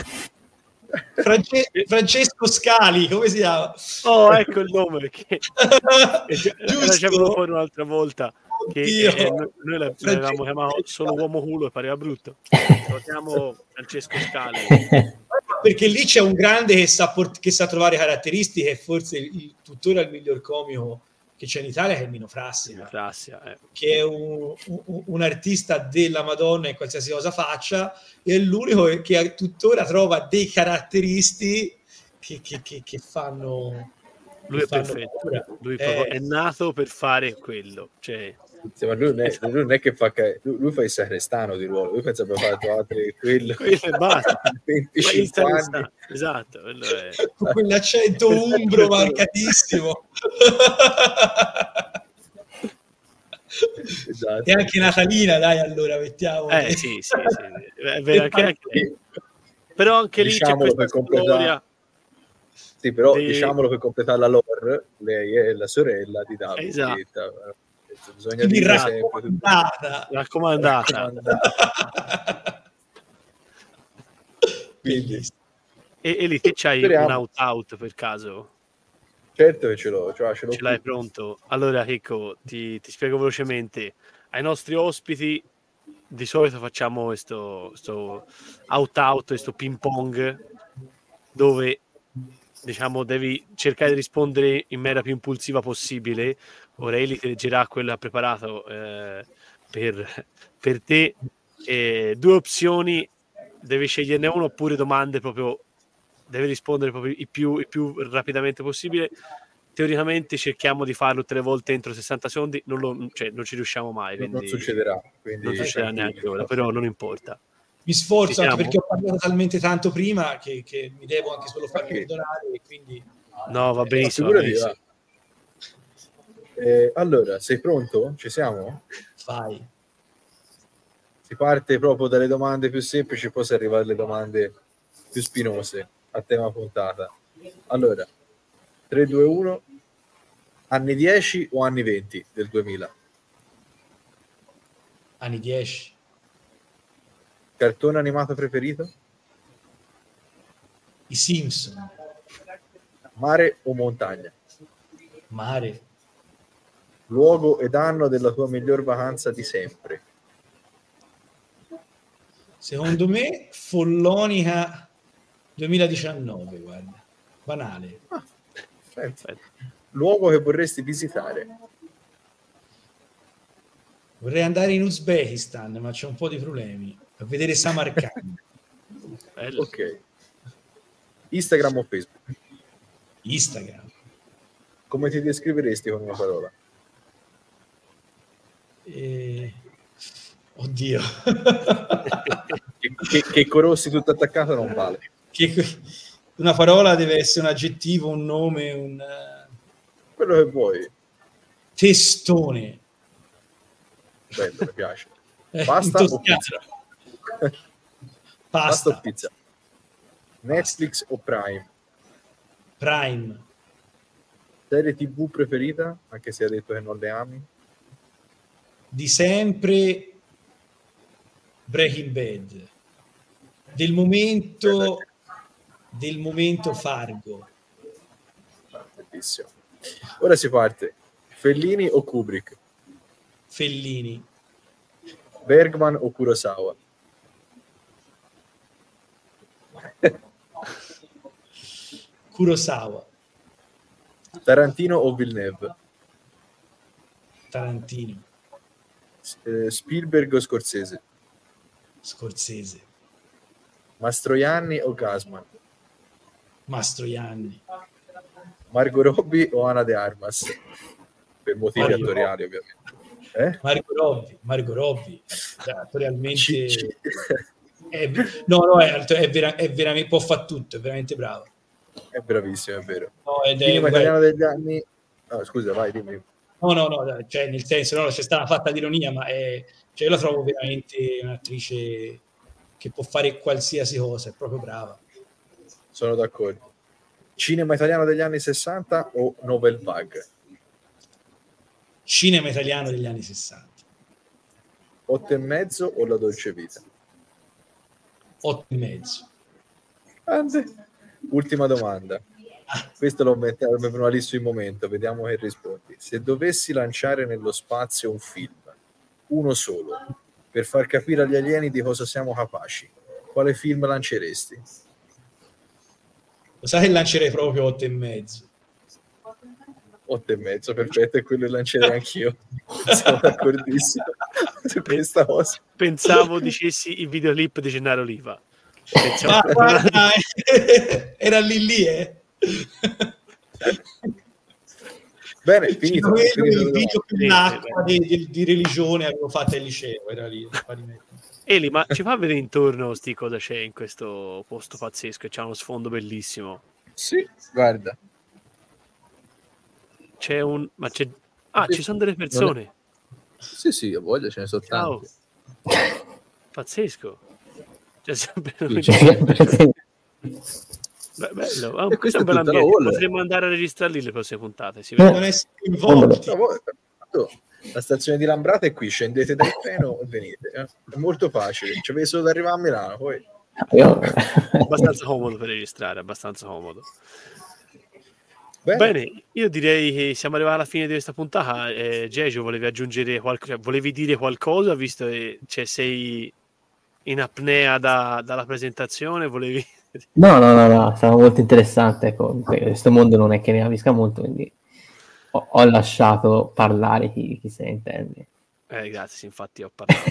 Francesco Scali, come si chiama? Oh, ecco il nome, perché facevamo fuori un'altra volta che noi l'avevamo chiamato solo uomo culo e pareva brutto. Lo chiamo Francesco Scali. Perché lì c'è un grande che sa trovare caratteristiche, e forse tuttora il miglior comico che c'è in Italia, che è Mino Frassica, che è un artista della Madonna in qualsiasi cosa faccia, e è l'unico che tuttora trova dei caratteristi che fanno. Lui è perfetto, lui è nato per fare quello, cioè. Sì, ma lui non è che fa lui fa il sacrestano di ruolo, lui pensa abbia fatto altri quello e basta. 25 anni, esatto, quello è. Con quell'accento umbro marcatissimo. Esatto. E anche Natalina, dai, allora mettiamo. Sì. È vero, anche però anche lì c'è questa storia. Sì, però diciamolo, per completare la lore, lei è la sorella di Davide. Esatto. Bisogna dire sempre raccomandata. Quindi, e lì che c'hai un out per caso? Certo che ce l'ho ce l'hai pronto? Allora Chicco, ti spiego velocemente. Ai nostri ospiti di solito facciamo questo out, questo ping pong, dove diciamo devi cercare di rispondere in maniera più impulsiva possibile. O'Reilly ti leggerà quello che ha preparato per te. 2 opzioni, devi sceglierne uno, oppure domande proprio deve rispondere proprio il più rapidamente possibile. Teoricamente cerchiamo di farlo 3 volte entro 60 secondi, non ci riusciamo mai, Non quindi succederà. Quindi non succederà neanche ora, però non importa. Mi sforzo anche siamo? perché ho parlato talmente tanto prima che mi devo anche solo far perdonare e quindi... No, va benissimo. Va benissimo. Allora, sei pronto? Ci siamo? Vai. Si parte proprio dalle domande più semplici, poi si arriva alle domande più spinose a tema puntata. Allora, 3, 2, 1, anni 10 o anni 20 del 2000? Anni 10. Cartone animato preferito? I Simpson. Mare o montagna? Mare. Luogo ed anno della tua miglior vacanza di sempre? Secondo me Follonica 2019, guarda. Banale. Luogo che vorresti visitare? Vorrei andare in Uzbekistan, ma c'è un po' di problemi. A vedere Samarkand. Ok. Instagram o Facebook? Instagram. Come ti descriveresti con una parola? Oddio. che Corossi tutto attaccato non vale. Una parola deve essere un aggettivo, un nome, quello che vuoi. Testone. Bello, mi piace. Pasta o pizza? Pasta o pizza? Netflix o Prime? Prime. Serie TV preferita, anche se hai detto che non le ami? Di sempre Breaking Bad. Del momento Fargo. Bellissimo. Ora si parte. Fellini o Kubrick? Fellini. Bergman o Kurosawa? Kurosawa. Tarantino o Villeneuve? Tarantino. Spielberg o Scorsese? Scorsese. Mastroianni o Gassman? Mastroianni. Margot Robbie o Ana de Armas? Per motivi attoriali, ovviamente. Margot Robbie. Attorialmente... è veramente, può fare tutto, è veramente brava. È bravissimo, è vero. No, Cinema italiano degli anni... No, scusa, vai, dimmi. No, cioè nel senso, no, c'è stata una fatta di ironia, ma io la trovo veramente un'attrice che può fare qualsiasi cosa, è proprio brava. Sono d'accordo. Cinema italiano degli anni 60 o Novel Bug? Cinema italiano degli anni 60. 8,5 o La Dolce Vita? 8,5. Ande. Ultima domanda. Questo l'ho messo lì sul momento, vediamo che rispondi. Se dovessi lanciare nello spazio un film, uno solo, per far capire agli alieni di cosa siamo capaci, quale film lanceresti? Lo sai che lancerei proprio 8,5. 8,5, perfetto, è quello che lancerei anch'io. Siamo d'accordissimo su questa cosa. Pensavo dicessi il videoclip di Gennaro Oliva. Guarda, era lì. Bene, finito. Il video più l'acqua di religione avevo fatto al liceo, era lì. Eli, ma ci fa vedere intorno sti cosa c'è in questo posto pazzesco? C'è uno sfondo bellissimo. Sì, guarda. Ci sono delle persone. Sì, a voglia, ce ne sono tante. Pazzesco. C'è sempre bello. Questo è un bel ambiente. Potremmo andare a registrare lì le prossime puntate. Si vede. Non essere involti. La stazione di Lambrata è qui, scendete dal treno e venite. È molto facile, ci avete solo da arrivare a Milano. Poi. Abbastanza comodo per registrare, abbastanza comodo. Bene, io direi che siamo arrivati alla fine di questa puntata. Gegio, volevi aggiungere qualcosa? Volevi dire qualcosa, visto che sei in apnea dalla presentazione? Volevi... No, stava molto interessante. Ecco, questo mondo non è che ne capisca molto, quindi ho lasciato parlare chi se ne intende. Grazie, infatti ho parlato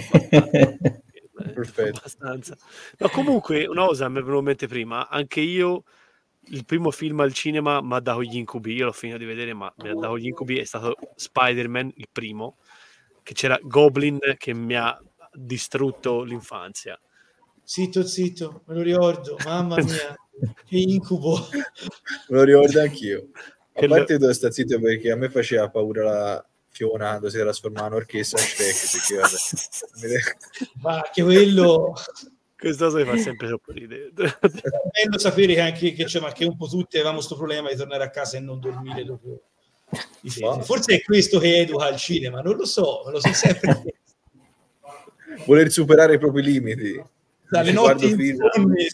perfetto. Abbastanza. No, comunque una cosa mi è venuta in mente prima, anche io il primo film al cinema mi ha dato gli incubi, io l'ho finito di vedere, ma mi ha dato gli incubi, è stato Spider-Man, il primo, che c'era Goblin che mi ha distrutto l'infanzia. Zitto, me lo ricordo, mamma mia, che incubo. Me lo ricordo anch'io. A parte tu sta zitto perché a me faceva paura la Fiona quando si trasformava in orchestra Shrek, perché ma anche quello... Questa cosa mi fa sempre troppo ridere. È bello sapere che anche che un po' tutti avevamo questo problema di tornare a casa e non dormire dopo i film. Forse è questo che educa al cinema, non lo so, me lo so sempre voler superare i propri limiti dalle notti insonni.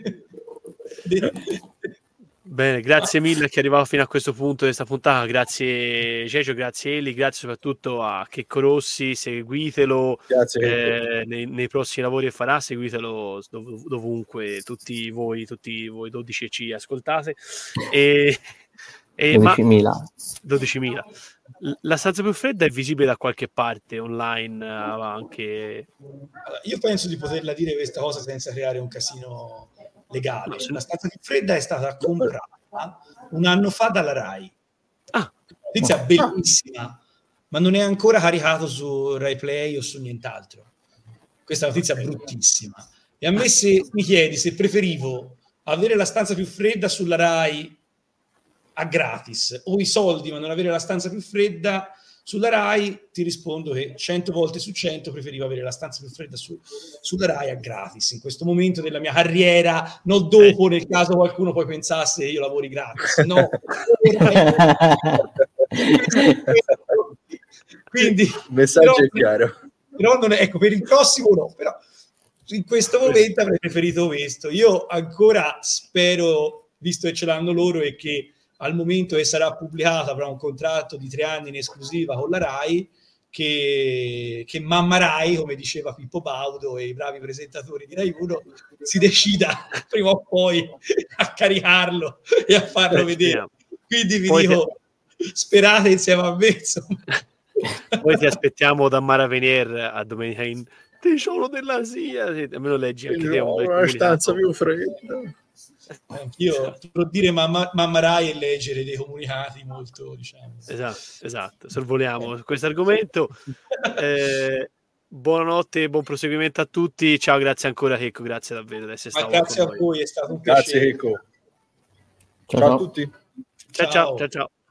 Bene, grazie mille che è arrivato fino a questo punto di questa puntata, grazie Cecio, grazie Eli, grazie soprattutto a Checco Rossi, seguitelo nei prossimi lavori che farà, seguitelo dovunque, tutti voi 12 ci ascoltate. 12.000. La stanza più fredda è visibile da qualche parte online anche? Io penso di poterla dire questa cosa senza creare un casino legale. La stanza più fredda è stata comprata un anno fa dalla Rai. Notizia bellissima, ma non è ancora caricato su Rai Play o su nient'altro. Questa è una notizia bruttissima. E a me, se mi chiedi se preferivo avere la stanza più fredda sulla Rai a gratis o i soldi ma non avere la stanza più fredda sulla Rai, ti rispondo che 100 volte su 100 preferivo avere la stanza più fredda sulla Rai a gratis in questo momento della mia carriera, non dopo nel caso qualcuno poi pensasse io lavori gratis, no. Quindi il messaggio è chiaro, però non è, ecco, per il prossimo no, però in questo momento avrei preferito questo. Io ancora spero, visto che ce l'hanno loro e che al momento che sarà pubblicata avrà un contratto di 3 anni in esclusiva con la Rai, che Mamma Rai, come diceva Pippo Baudo e i bravi presentatori di Rai 1, si decida prima o poi a caricarlo e a farlo vedere. Quindi vi dico, sperate insieme a me, insomma. Poi ti aspettiamo da Mara Venier a domenica in Tesoro della SIA, almeno leggi anche te una stanza più fredda. Anch'io potrò dire mamma Rai e leggere dei comunicati molto, diciamo. Esatto, sorvoliamo questo argomento. Buonanotte e buon proseguimento a tutti. Ciao, grazie ancora Checco, grazie davvero di essere stato con noi. Grazie a voi, è stato un piacere. Grazie Checco. Ciao a tutti. Ciao.